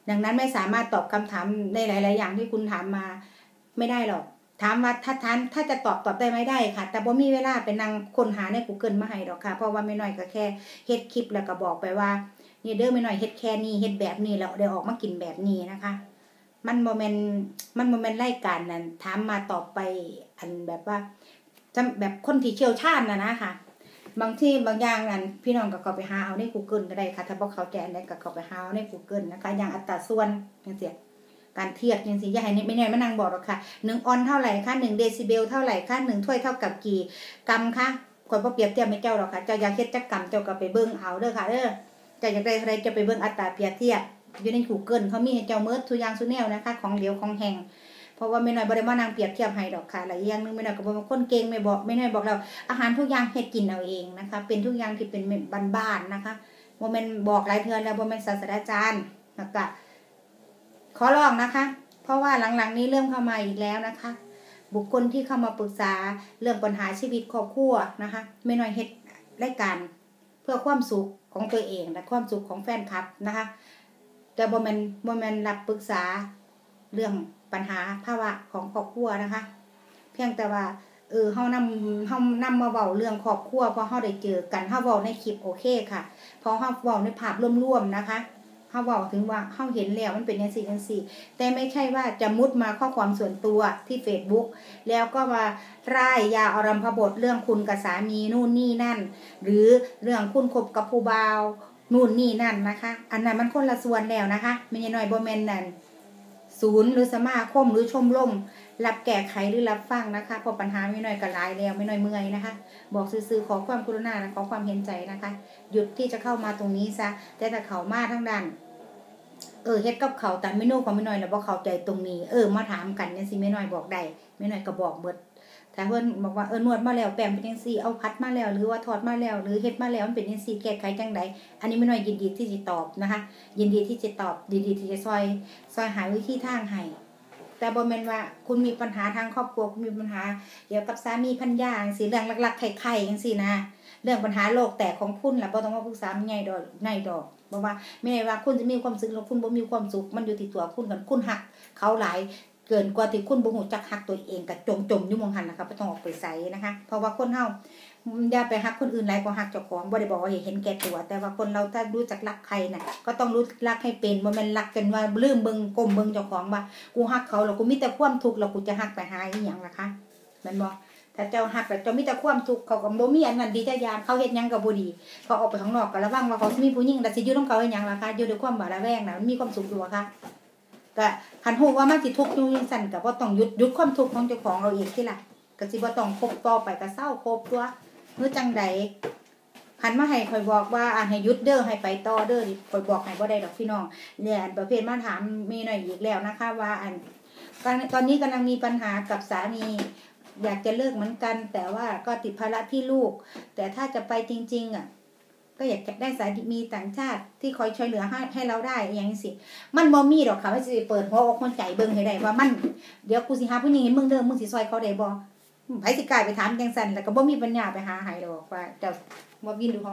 ดังนั้นไม่สามารถตอบคำถามในหลายๆอย่างที่คุณถามมาไม่ได้หรอกถามว่าถ้าจะตอบได้ไม่ได้ค่ะแต่บ่มีเวลาไปนั่งค้นหาใน Google มาให้ดอกค่ะเพราะว่าไม่น้อยก็แค่เฮ็ดคลิปแล้วก็บอกไปว่านี่เด้อไม่น้อยเฮ็ดแค่นี้เฮ็ดแบบนี้แล้วได้ออกมากินแบบนี้นะคะมันบ่แม่นรายการนั้นถามมาตอบไปอันแบบว่าแบบคนที่เชี่ยวชาญนะค่ะบางที่บางอย่างนั้นพี่น้องก็เข้าไปหาเอาใน Google ก็ได้ค่ะถ้าบ่เข้าใจอันใดก็เข้าไปหาเอาใน Google นะคะอย่างอัตราส่วนจังซี่การเทียบจังซี่อย่าให้ไม่แน่มานั่งบอกหรอกค่ะ1ออนเท่าไหร่คะ1เดซิเบลเท่าไหร่คะ1ถ้วยเท่ากับกี่กรัมคะข่อยบ่เปรียบเทียบให้เจ้าหรอกค่ะเจ้าอยากเฮ็ดจักกรัมเจ้าก็ไปเบิ่งเอาเด้อค่ะเด้อเจ้าอยากได้อะไรจะไปเบิ่งอัตราเปรียบเทียบอยู่ใน Google เขามีให้เจ้าเมิดทุกอย่างทุกแนวนะคะของเหลวของแห้งเพราะว่าไม่น้อยบ่ได้มานั่งเปรียบเทียบให้ดอกค่ะหลายอย่างนึงไม่น้อยก็บ่เป็นคนเก่งไม่น้อยบอกเราอาหารทุกอย่างเฮ็ดกินเอาเองนะคะเป็นทุกอย่างที่เป็นบ้านๆนะคะบ่แม่นบอกหลายเทื่อแล้วบ่แม่นศาสตราจารย์แล้วก็ขอร้องนะคะเพราะว่าหลังๆนี้เริ่มเข้ามาอีกแล้วนะคะบุคคลที่เข้ามาปรึกษาเรื่องปัญหาชีวิตครอบครัวนะคะไม่น้อยเฮ็ดรายการเพื่อความสุขของตัวเองและความสุขของแฟนคลับนะคะแต่บ่แม่นรับปรึกษาเรื่องปัญหาภาวะของครอบครัวนะคะเพียงแต่ว่าเฮานำมาเว้าเรื่องครอบครัวพอเฮาได้เจอกันเฮาเว้าในคลิปโอเคค่ะพอเฮาเว้าในภาพรวมๆนะคะเฮาเว้าถึงว่าเฮาเห็นแล้วมันเป็นจังซี่แต่ไม่ใช่ว่าจะมุดมาข้อความส่วนตัวที่ Facebook แล้วก็มาร่ายยาวอารัมภบทเรื่องคุณกับสามีนู่นนี่นั่นหรือเรื่องคุณคบกับผู้บ่าวนู่นนี่นั่นนะคะอันนั้นมันคนละส่วนแล้วนะคะไม่ใช่น้อยบ่แม่นนั่นศูนย์หรือสมาคมหรือชมรมรับแก้ไขหรือรับฟังนะคะเพราะปัญหาไม่น้อยก็หลายแล้วไม่น้อยเมื่อยนะคะบอกซื่อๆขอความกรุณาและขอความเห็นใจนะคะหยุดที่จะเข้ามาตรงนี้ซะแต่ถ้าเข้ามาทั้งด้านเฮ็ดกับเขาแต่ไม่นูของไม่น้อยแล้วบ่เข้าใจตรงนี้มาถามกันจังซี่ไม่น้อยบอกได้ไม่น้อยก็บอกเบิดถ้าเพิ่นบอกว่านวดมาแล้วแป้งเป็นจังซี่เอาพัดมาแล้วหรือว่าทอดมาแล้วหรือเฮ็ดมาแล้วมันเป็นจังซี่แก้ไขจังไดอันนี้ไม่น้อยยินดีที่จะตอบนะคะยินดีที่จะตอบดีๆที่จะซอยหาวิธีทางให้แต่บ่แม่นว่าคุณมีปัญหาทางครอบครัวคุณมีปัญหาเกี่ยวกับสามีภรรยาจังซี่เรื่องหลักๆไข่ๆจังซี่นะเรื่องปัญหาโลกแตกของคุณล่ะบ่ต้องมาปรึกษาใหญ่ดอกบอกว่าไม่ได้ว่าคุณจะมีความสุขหรือคุณบ่มีความสุขมันอยู่ที่ตัวคุณกันคุณฮักเขาหลายเกินกว่าที่คุณบ่ฮู้จักฮักตัวเองก็จมอยู่มองหันนะคะบ่ต้องออกไปไสนะคะเพราะว่าคนเฮาอย่าไปฮักคนอื่นหลายกว่าฮักเจ้าของบ่ได้บอกว่าเห็นแก่ตัวแต่ว่าคนเราถ้ารู้จักรักใครน่ะก็ต้องรู้รักให้เป็นบ่แม่นรักกันว่าลืมเบิ่งก้มเบิ่งเจ้าของว่ากูฮักเขาแล้วกูมีแต่ความทุกข์แล้วกูจะฮักไปหาอีหยังล่ะคะแม่นบ่ถ้าเจ้าฮักแล้วเจ้ามีแต่ความทุกข์เขาก็บ่มีอันนั้นดีใจยานเขาเฮ็ดหยังก็บ่ดีเขาออกไปข้างนอกก็ระวังว่าเขาสิมีผู้หญิงแล้วสิอยู่นำเขาเฮ็ดหยังล่ะคะอยู่ด้วยความบาระแวงน่ะมันมีความสุขอยู่ค่ะก็คันฮู้ว่ามันสิทุกข์อยู่จังซั่นก็บ่ต้องหยุดความทุกข์ของเจ้าของเอาเองที่ล่ะก็สิบ่ต้องคบต่อไปก็เศร้าคบตัวหรือจังใดคันมาให้ข่อยบอกว่าให้หยุดเด้อให้ไปต่อเด้อนี่ข่อยบอกให้บ่ได้ดอกพี่น้องเนี่ยอันประเภทมาถามมีหน่อยอีกแล้วนะคะว่าตอนนี้กำลังมีปัญหากับสามีอยากจะเลิกเหมือนกันแต่ว่าก็ติดภาระที่ลูกแต่ถ้าจะไปจริงๆก็อยากจะได้สามีต่างชาติที่คอยช่วยเหลือให้เราได้อย่างนี้สิมันบ่มีดอกค่ะว่าสิเปิดหัวอกคนใจเบิ่งให้ได้ว่ามันเดี๋ยวกูสิหาผู้หญิงให้มึงเด้อมึงสิซอยเขาได้บ่ไผสิกล้าไปถามจังซั่นแล้วก็บ่มีปัญญาไปหาให้ดอกว่าเจ้าบ่วินดูฮอ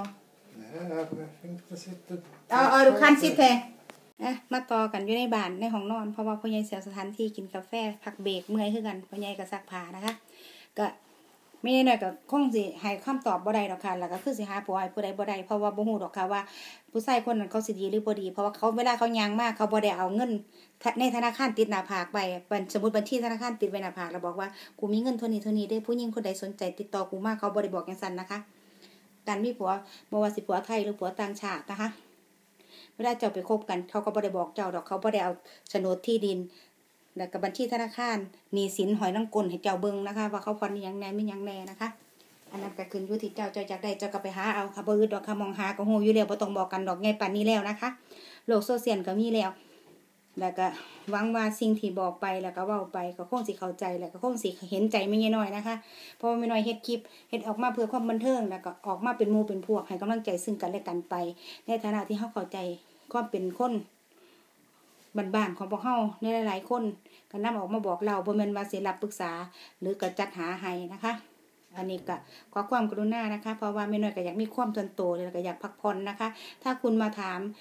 ดูคันสิแท้มาต่อกันอยู่ในบ้านในห้องนอนเพราะว่าพ่อใหญ่เสียสถานที่กินกาแฟพักเบรกเมื่อยคือกันพ่อใหญ่ก็ซักผ้านะคะก็ไม่แน่ก็คงสิให้คำตอบบ่ได้ดอกค่ะแล้วก็คือสิหาผัวให้ผู้ใดบ่ได้เพราะว่าบ่ฮู้ดอกค่ะว่าผู้ชายคนนั้นเขาสิดีหรือบ่ดีเพราะว่าเขาเวลาเขาย่างมาเขาบ่ได้เอาเงินในธนาคารติดหน้าผากไว้สมมุติบัญชีธนาคารติดไว้หน้าผากแล้วบอกว่ากูมีเงินเท่านี้เด้อผู้หญิงคนใดสนใจติดต่อกูมาเขาบ่ได้บอกจังซั่นนะคะการมีผัวบ่ว่าสิผัวไทยหรือผัวต่างชาตินะคะเวลาเจ้าไปคบกันเขาก็บ่ได้บอกเจ้าดอกเขาบ่ได้เอาโฉนดที่ดินแล้วก็บัญชีธนาคารหนี้สินหอยนางกลให้เจ้าเบิ่งนะคะว่าเขาผ่อนอีหยังแน่มีหยังแน่นะคะอันนั้นก็ขึ้นอยู่ที่เจ้าอยากได้เจ้าก็ไปหาเอาค่ะบ่อึดดอกค่ะมองหาก็ฮู้อยู่แล้วบ่ต้องบอกกันดอกไงปานนี้แล้วนะคะโลกโซเชียลก็มีแล้วก็หวังว่าสิ่งที่บอกไปแล้วก็เว้าไปก็คงสิเข้าใจแล้วก็คงสิเห็นใจไม่น้อยนะคะเพราะว่าไม่น้อยเฮ็ดคลิปเฮ็ดออกมาเพื่อความบันเทิงแล้วก็ออกมาเป็นหมู่เป็นพวกให้กำลังใจซึ่งกันและกันไปในฐานะที่เฮาเข้าใจความเป็นคนบ้านๆของพวกเฮาในหลายๆคนก็นำออกมาบอกเราบ่แม่นว่าสิรับปรึกษาหรือก็จัดหาให้นะคะอันนี้ก็ขอความกรุณานะคะเพราะว่าแม่น้อยก็อยากมีความส่วนตัวแล้วก็อยากพักผ่อนนะคะถ้าคุณมาถาม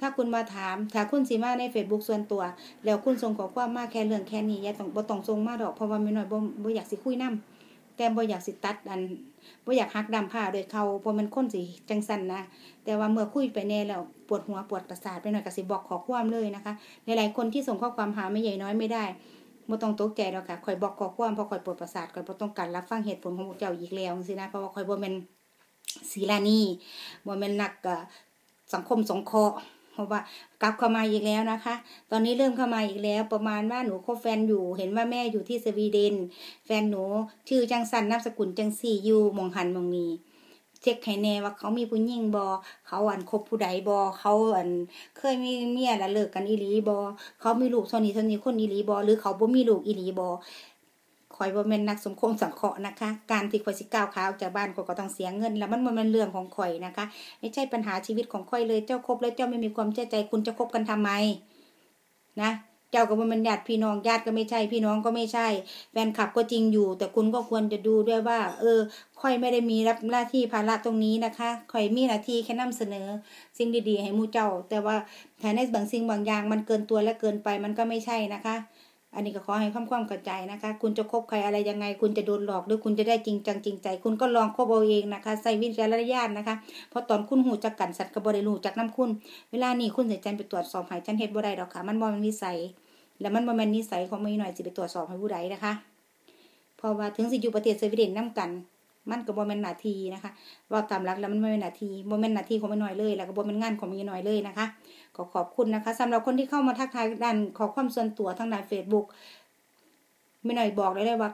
ถ้าคุณมาถามถ้าคุณสิมาใน Facebook ส่วนตัวแล้วคุณส่งข้อความมาแค่เรื่องแค่นี้อย่าต้องบ่ต้องส่งมาดอกเพราะว่าแม่น้อยบ่อยากสิคุยนำแต่บ่อยากสิตัดบ่อยากหักดำผ้าโดยเขาเพราะมันคนสิจังซั่นนะแต่ว่าเมื่อคุยไปแน่แล้วปวดหัวปวดประสาทไปหน่อยก็สิบอกข้อความเลยนะคะหลายๆคนที่ส่งข้อความหาแม่ใหญ่น้อยไม่ได้บ่ต้องตกใจดอกค่ะข่อยบอกข้อความเพราะข่อยปวดประสาทข่อยบ่ต้องการรับฟังเหตุผลของพวกเจ้าอีกแล้วจังซี่นะเพราะว่าข่อยบ่แม่นศิลานีบ่แม่นนักสังคมสงเคราะห์เพราะว่ากลับเข้ามาอีกแล้วนะคะตอนนี้เริ่มเข้ามาอีกแล้วประมาณว่าหนูคบแฟนอยู่เห็นว่าแม่อยู่ที่สวีเดนแฟนหนูชื่อจังสันนามสกุลจังซี่อยู่หม่องหันหม่องนี้เช็คให้แน่ว่าเขามีผู้หญิงบ่เขาคบผู้ใดบ่เขาเคยมีเมียแล้วเลิกกันอีหลีบ่เขามีลูกเท่านี้คนอีหลีบ่หรือเขาบ่มีลูกอีหลีบ่ข่อยบ่แม่นนักสมคมสังเคราะห์นะคะการที่ข่อยสิก้าวขาออกจากบ้านข่อยก็ต้องเสียเงินแล้วมันบ่แม่นเรื่องของข่อยนะคะไม่ใช่ปัญหาชีวิตของข่อยเลยเจ้าคบแล้วเจ้าไม่มีความเชื่อใจคุณจะคบกันทำไมนะเจ้าก็บ่แม่นญาติพี่น้องญาติก็ไม่ใช่พี่น้องก็ไม่ใช่แฟนคลับก็จริงอยู่แต่คุณก็ควรจะดูด้วยว่าข่อยไม่ได้มีรับหน้าที่ภาระตรงนี้นะคะข่อยมีหน้าที่แค่นำเสนอสิ่งดีๆให้หมู่เจ้าแต่ว่าถ้าในบางสิ่งบางอย่างมันเกินตัวและเกินไปมันก็ไม่ใช่นะคะอันนี้ก็ขอให้ความเข้าใจนะคะคุณจะคบใครอะไรยังไงคุณจะโดนหลอกหรือคุณจะได้จริงจังจริงใจคุณก็ลองคบเอาเองนะคะใส่วิจารณญาณนะคะเพราะตอนคุณหูจักกันสัตว์ก็บ่ได้รู้จักน้ำคุณเวลานี้คุณใส่ใจไปตรวจสอบให้จันเฮ็ดบ่ได้ดอกค่ะมันบ่แม่นนิสัยและมันบ่แม่นนิสัยของแม่น้อยสิไปตรวจสอบให้ผู้ใดนะคะเพราะว่าถึงสิอยู่ประเทศสวีเดนนำกันมันก็บ่แม่นหน้าที่นะคะว่าตามหลักแล้วมันบ่แม่นหน้าที่บ่แม่นหน้าที่ของแม่น้อยเลยแล้วก็บ่แม่นงานของแม่น้อยเลยนะคะก็ขอบคุณนะคะสำหรับคนที่เข้ามาทักทายด้านขอความส่วนตัวทางด้าน Facebookแม่น้อยบอกได้เลยว่า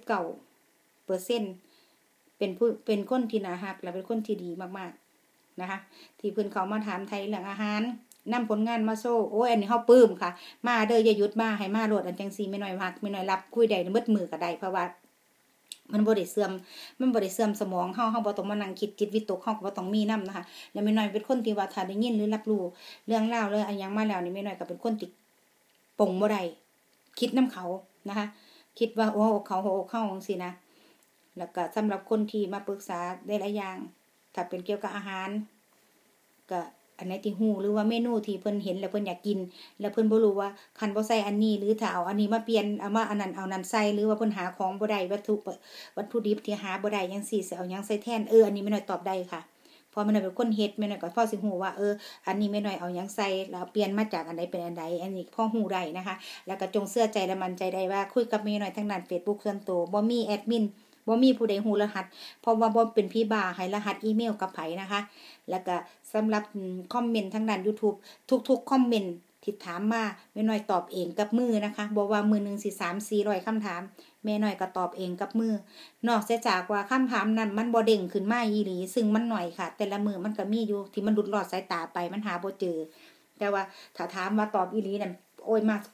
99%เป็นคนที่น่ารักและเป็นคนที่ดีมากๆนะคะที่เพิ่นเข้ามาถามไทยเรื่องอาหารนำผลงานมาโชว์โอ้ยอันนี้เฮาปลื้มค่ะมาเด้ออย่าหยุดมาให้มาโลดอันจังซี่แม่น้อยมักแม่น้อยรับคุยได้เบิดมื้อก็ได้เพราะว่ามันบ่ได้เสื่อมสมองเฮาบ่ต้องมานั่งคิดจิตวิตกเฮาก็บ่ต้องมีนำนะคะแล้วแม่น้อยเป็นคนที่ว่าถ้าได้ยินหรือรับรู้เรื่องราวเลยอันหยังมาแล้วนี่แม่น้อยก็เป็นคนที่ปลงบ่ได้คิดนำเขานะคะคิดว่าโอ้เขาจังซี่นะแล้วก็สำหรับคนที่มาปรึกษาได้หลายอย่างถ้าเป็นเกี่ยวกับอาหารก็อันไหนที่ฮู้หรือว่าเมนูที่เพิ่นเห็นแล้วเพิ่นอยากกินแล้วเพิ่นบ่รู้ว่าคันบ่ใส่อันนี้หรือถ้าเอาอันนี้มาเปลี่ยนเอามาอันนั้นเอานั้นใส่หรือว่าเพิ่นหาของบ่ได้วัตถุดิบที่หาบ่ได้จังซี่สิเอาหยังใส่แทนอันนี้แม่น้อยตอบได้ค่ะพอแม่น้อยเป็นคนเฮ็ดแม่น้อยก็พอสิฮู้ว่าอันนี้แม่น้อยเอาหยังใส่แล้วเปลี่ยนมาจากอันใดเป็นอันใดอันนี้พอฮู้ได้นะคะแล้วก็จงเชื่อใจและมั่นใจได้ว่าคุยกับแม่น้อยทางด้าน Facebook ส่วนตัวบ่มีแอดมินบ่มีผู้ใดฮู้รหัสเพราะว่าบ่เป็นพี่บ้าให้รหัสอีเมลกับไผนะคะแล้วก็สำหรับคอมเมนต์ทางด้าน YouTube ทุกๆคอมเมนต์ที่ถามมาแม่น้อยตอบเองกับมือนะคะบ่ว่ามื้อนึงสิ 3-400 คำถามแม่น้อยก็ตอบเองกับมือนอกจากว่าคำถามนั้นมันบ่เด้งขึ้นมาอีหลีซึ่งมันน้อยค่ะแต่ละมื้อมันก็มีอยู่ที่มันหลุดลอดสายตาไปมันหาบ่เจอแต่ว่าถ้าถามว่าตอบอีหลีนั่นโอ้ยมาก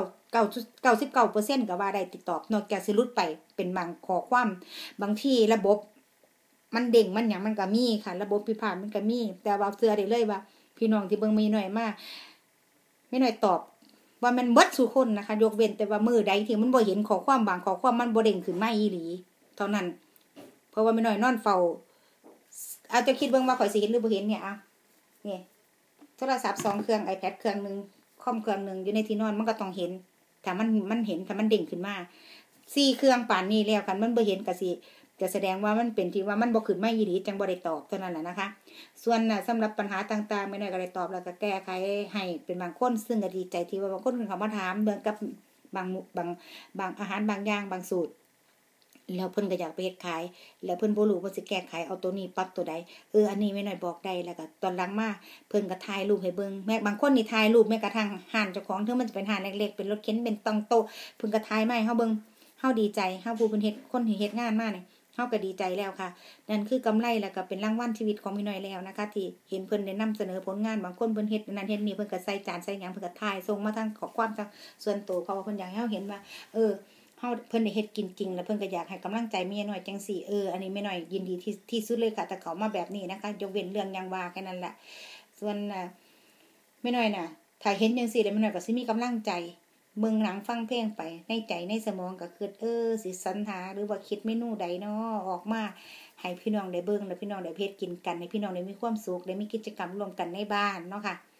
99% ก็ว่าได้ติดตอบนอกจากสิหลุดไปเป็นบางข้อความบางที่ระบบมันเด้งมันหยังมันก็มีค่ะระบบผิดพลาดมันก็มีแต่ว่าเชื่อได้เลยว่าพี่น้องที่เบิ่งมีหน่อยมาไม่หน่อยตอบว่ามันเบิดสู่คนนะคะยกเว้นแต่ว่ามื้อใดที่มันบ่เห็นข้อความบางข้อความมันบ่เด้งขึ้นมาอีหลีเท่านั้นเพราะว่าไม่น้อยนอนเฝ้าอาจจะคิดเบิ่งว่าข่อยสิเห็นหรือบ่เห็นเนี่ยนี่โทรศัพท์2เครื่อง iPad เครื่องนึงคอมเครื่องนึงอยู่ในที่นอนมันก็ต้องเห็นถ้ามันเห็นถ้ามันเด้งขึ้นมา4เครื่องป่านนี้แล้วคันมันบ่เห็นก็สิจะแสดงว่ามันเป็นที่ว่ามันบ่ขึ้นมาอีหลีจังบ่ได้ตอบเท่านั้นแหละนะคะส่วนสำหรับปัญหาต่างๆไม่น้อยก็ได้ตอบแล้วก็แก้ไขให้เป็นบางคนซึ่งก็ดีใจที่ว่าบางคนเขามาถามเรื่องกับบางอาหารบางอย่างบางสูตรแล้วเพิ่นก็อยากไปเฮ็ดขายแล้วเพิ่นบ่รู้ว่าสิแก้ไขเอาตัวนี้ปรับตัวใดอันนี้ไม่น้อยบอกได้แล้วก็ตอนหลังมาเพิ่นก็ถ่ายรูปให้เบิ่งแม้บางคนนี่ถ่ายรูปแม้กระทั่งห้านเจ้าของถึงมันจะเป็นห้านเล็กๆเป็นรถเข็นเป็นตั้งโต๊ะเพิ่นก็ถ่ายมาให้เฮาเบิ่งเฮาดีใจเฮาผู้เพิ่นเฮ็ดคนที่เฮ็ดงานมานี่เฮาก็ดีใจแล้วค่ะนั่นคือกำไรแล้วก็เป็นรางวัลชีวิตของพี่น้อยแล้วนะคะที่เห็นเพิ่นได้นำเสนอผลงานบางคนเพิ่นเฮ็ดนั่นเฮ็ดนี่เพิ่นก็ใส่จานใส่หยังเพิ่นก็ถ่ายส่งมาทางข้อความทางส่วนตัวเพราะว่าเพิ่นอยากให้เฮาเห็นว่าเฮาเพิ่นได้เฮ็ดกินจริงแล้วเพิ่นก็อยากให้กำลังใจแม่น้อยจังซี่อันนี้แม่น้อยยินดีที่สุดเลยค่ะแต่เขามาแบบนี้นะคะยกเว้นเรื่องยังว่าแค่นั้นแหละส่วนแม่น้อยน่ะถ้าเห็นจังซี่แล้วแม่น้อยก็สิมีกำลังใจเบิ่งหนังฟังเพลงไปในใจในสมองก็คิดสิสรรหาหรือว่าคิดเมนูใดเนาะออกมาให้พี่น้องได้เบิ่งแล้วพี่น้องได้เฮ็ดกินกันให้พี่น้องได้มีความสุขได้มีกิจกรรมร่วมกันในบ้านเนาะค่ะ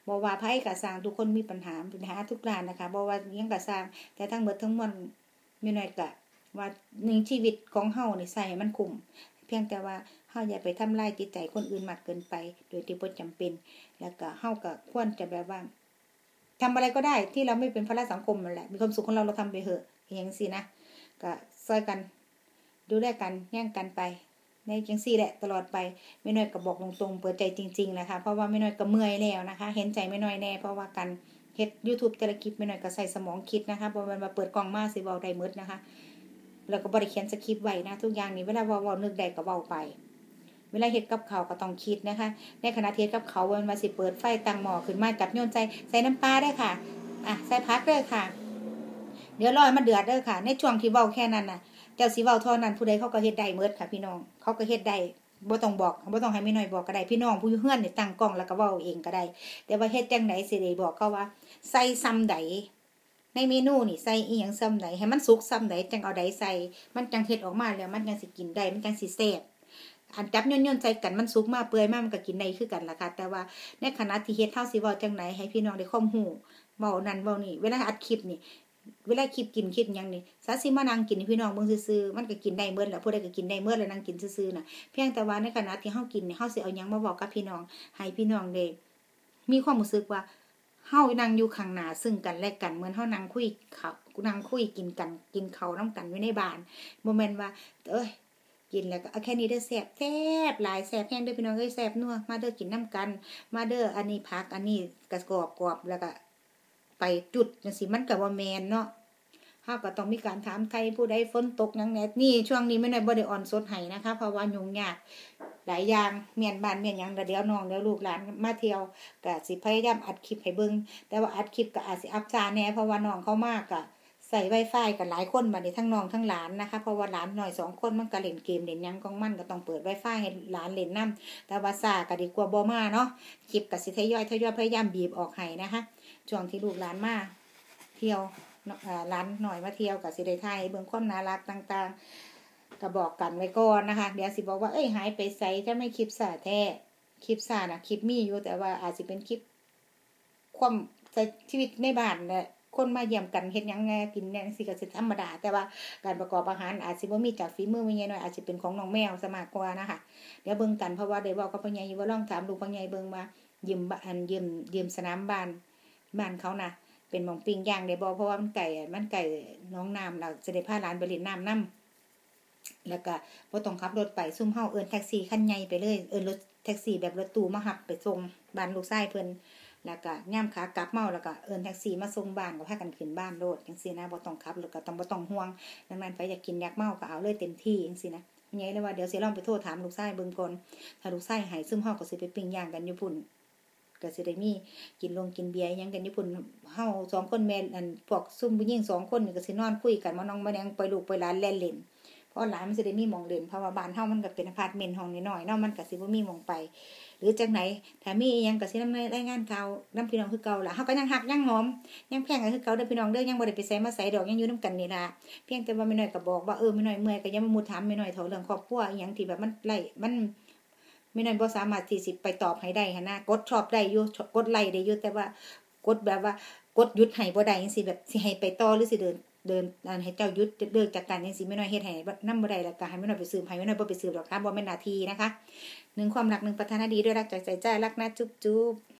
บ่ว่าไผก็สร้างทุกคนมีปัญหาทุกด้านนะคะบ่ว่าหยังก็สร้างแต่ทั้งหมดทั้งมวลแม่น้อยก็ว่าในชีวิตของเฮานี่ใช้ให้มันคุ้มเพียงแต่ว่าเฮาอย่าไปทำลายจิตใจคนอื่นมากเกินไปโดยที่บ่จำเป็นแล้วก็เฮาก็ควรจะแบบว่าทำอะไรก็ได้ที่เราไม่เป็นภาระสังคมนั่นแหละมีความสุขของเราทำไปเถอะอย่างซี่นะก็ช่วยกันดูแลกันแย่งกันไปในจังซี่แหละตลอดไปแม่น้อยก็บอกตรงๆเปิดใจจริงๆนะคะเพราะว่าแม่น้อยก็เมื่อยแล้วนะคะเห็นใจแม่น้อยแน่เพราะว่ากันเฮ็ด YouTube แต่ละคลิปแม่น้อยก็ใส่สมองคิดนะคะบ่แม่นว่าเปิดกล้องมาสิเว้าได้หมดนะคะแล้วก็บ่ได้เขียนสคริปต์ไว้นะทุกอย่างนี่เวลาเว้านึกได้ก็เว้าไปเวลาเฮ็ดกับข้าวก็ต้องคิดนะคะในขณะเฮ็ดกับข้าวมันว่าสิเปิดไฟตั้งหม้อขึ้นมาจับโยนใส่น้ำปลาได้ค่ะใส่ผักเด้อค่ะเดี๋ยวรอให้มันเดือดเด้อค่ะในช่วงที่เว้าแค่นั้นน่ะเจ้าสิเว้าเท่านั้นผู้ใดเขาก็เฮ็ดได้หมดค่ะพี่น้องเขาก็เฮ็ดได้บ่ต้องบอกบ่ต้องให้แม่น้อยบอกก็ได้พี่น้องผู้อยู่เฮือนนี่ตั้งกล้องแล้วก็เว้าเองก็ได้แต่ว่าเฮ็ดจังได๋สิได้บอกเขาว่าใส่ซ้ำใดในเมนูนี่ใส่อีหยังซ้ำใดให้มันสุกซ้ำใดจังเอาใดใส่มันจังเฮ็ดออกมาแล้วมันจังสิกินได้มันจังสิแซ่บอันจับย่นๆใส่กันมันสุกมาเปื่อยมามันก็กินได้คือกันล่ะค่ะแต่ว่าในขณะที่เฮ็ดเฮาสิเว้าจังได๋ให้พี่น้องได้ความรู้เว้านั่นเว้านี่เวลาอัดคลิปนี่เวลาคลิปกินคลิปหยังนี่ซาสิมานั่งกินให้พี่น้องเบิ่งซื่อๆมันก็กินได้หมดแหละผู้ใดก็กินได้หมดแล้วนั่งกินซื่อๆน่ะเพียงแต่ว่าในขณะที่เฮากินนี่เฮาสิเอาหยังมาบอกกับพี่น้องให้พี่น้องได้มีความรู้สึกว่าเฮานั่งอยู่ข้างหน้าซึ่งกันและกันเหมือนเฮานั่งคุยข้าวนั่งคุยกินกันกินข้าวนำกันอยู่ในบ้านบ่แม่นว่ากินแล้วก็เอาแค่นี้เด้อแซ่บหลายแซ่บแฮงเด้อพี่น้องเอ้ยแซ่บนัวมาเด้อกินน้ำกันมาเด้ออันนี้ผักอันนี้กระกรอบๆแล้วก็ไปจุดจังซี่มันก็บ่แม่นเนาะเฮาก็ต้องมีการถามไทยผู้ใดฝนตกหยังแหน่นี่ช่วงนี้แม่น้อยบ่ได้ออนสดให้นะคะเพราะว่ายุ่งยากหลายอย่างเมียนบ้านเมียนหยังเดี๋ยวน้องเดี๋ยวลูกหลานมาเที่ยวก็สิพยายามอัดคลิปให้เบิ่งแต่ว่าอัดคลิปก็อาจสิอัปช้าแหน่เพราะว่าน้องเขามากก็ใส่ Wi-Fi กันหลายคนบัดนี้ทั้งน้องทั้งหลานนะคะเพราะว่าหลานน้อย2คนมันก็เล่นเกมเล่นหยังของมันก็ต้องเปิด Wi-Fi ให้หลานเล่นนำแต่ว่าซ่าก็ดีกว่าบ่มาเนาะคลิปก็สิทยอยพยายามบีบออกให้นะคะช่วงที่ลูกหลานมาเที่ยวร้านหน่อยมาเที่ยวกับสิได้ถ่ายเบิ่งความน่ารักต่างๆก็บอกกันไว้ก่อนนะคะเดี๋ยวสิบอกว่าหายไปไสถ้าไม่คลิปซ่าแท้คลิปซ่าน่ะคลิปมีอยู่แต่ว่าอาจสิเป็นคลิปความชีวิตในบ้านแหละคนมาเยี่ยมกันเฮ็ดหยังไงกินแนวสิก็สิธรรมดาแต่ว่าการประกอบอาหารอาจสิบ่มีจากฝีมือแม่ใหญ่น้อยอาจสิเป็นของน้องแมวซะมากกว่านะคะเดี๋ยวเบิ่งกันเพราะว่าได้เว้ากับพ่อใหญ่อยู่ว่าลองถามลูกพ่อใหญ่เบิ่งว่ายืมสนามบ้านเขานะเป็นหม่องปิ้งย่างได้บ่เพราะว่ามันไก่น้องน้ำเราจะได้พาหลานไปเล่นน้ำนำแล้วก็บ่ต้องขับรถไปซุ่มเฮาเอิ้นแท็กซี่คันใหญ่ไปเลยรถแท็กซี่แบบรถตู้มารับไปส่งบ้านลูกชายเพิ่นแล้วก็ย่ามขากลับเมาแล้วก็เอิ้นแท็กซี่มาส่งบ้านก็พากันขึ้นบ้านโลดจังซี่นะบ่ต้องขับแล้วก็บ่ต้องห่วงดังนั้นไปอยากกินอยากเมาก็เอาเลยเต็มที่จังซี่นะใหญ่เลยว่าเดี๋ยวสิลองไปโทรถามลูกชายเบิ่งก่อนถ้าลูกชายให้ซุ่มเฮาก็สิไปปิ้งย่างกันอยู่พุ่นก็สิได้มีกินเบียร์หยังกันอยู่พุ่นเฮา2คนแม่นพวกซุ่มผู้หญิง2คนนี่ก็สินอนคุยกันมาน้องมาแดงปล่อยลูกปล่อยหลานเล่นเพราะหลานมันสิได้มีหม่องเล่นเพราะว่าบ้านเฮามันก็เป็นอพาร์ตเมนต์ห้องน้อยๆเนาะมันก็สิบ่มีหม่องไปหรือจังไหนถ้ามีอีหยังก็สินำรายงานข่าวนำพี่น้องคือเก่าล่ะเฮาก็ยังฮักยังหอมยังแพงกันคือเก่าเด้อพี่น้องเด้อยังบ่ได้ไปไสมาไสดอกยังอยู่นำกันนี่ล่ะเพียงแต่ว่าแม่น้อยก็บอกว่าแม่น้อยเมื่อยก็อย่ามามุดถามแม่น้อยเฒ่าเรื่องครอบครัวอีหยังที่แบบมันแม่น้อยบ่สามารถที่สิไปตอบให้ได้หั่นนะกดชอบได้อยู่กดไลค์ได้อยู่แต่ว่ากดแบบว่ากดหยุดให้บ่ได้จังซี่แบบสิให้ไปต่อหรือสิเดินให้เจ้าหยุดเลิกจากกันจังซี่แม่น้อยเฮ็ดให้นำบ่ได้แล้วก็ให้แม่น้อยไปสืบให้แม่น้อยบ่ไปสืบหรอกค่ะบ่แม่นหน้าที่นะคะ1ความรัก1ปรารถนาดีด้วยรักจากใจรักนะจุ๊บ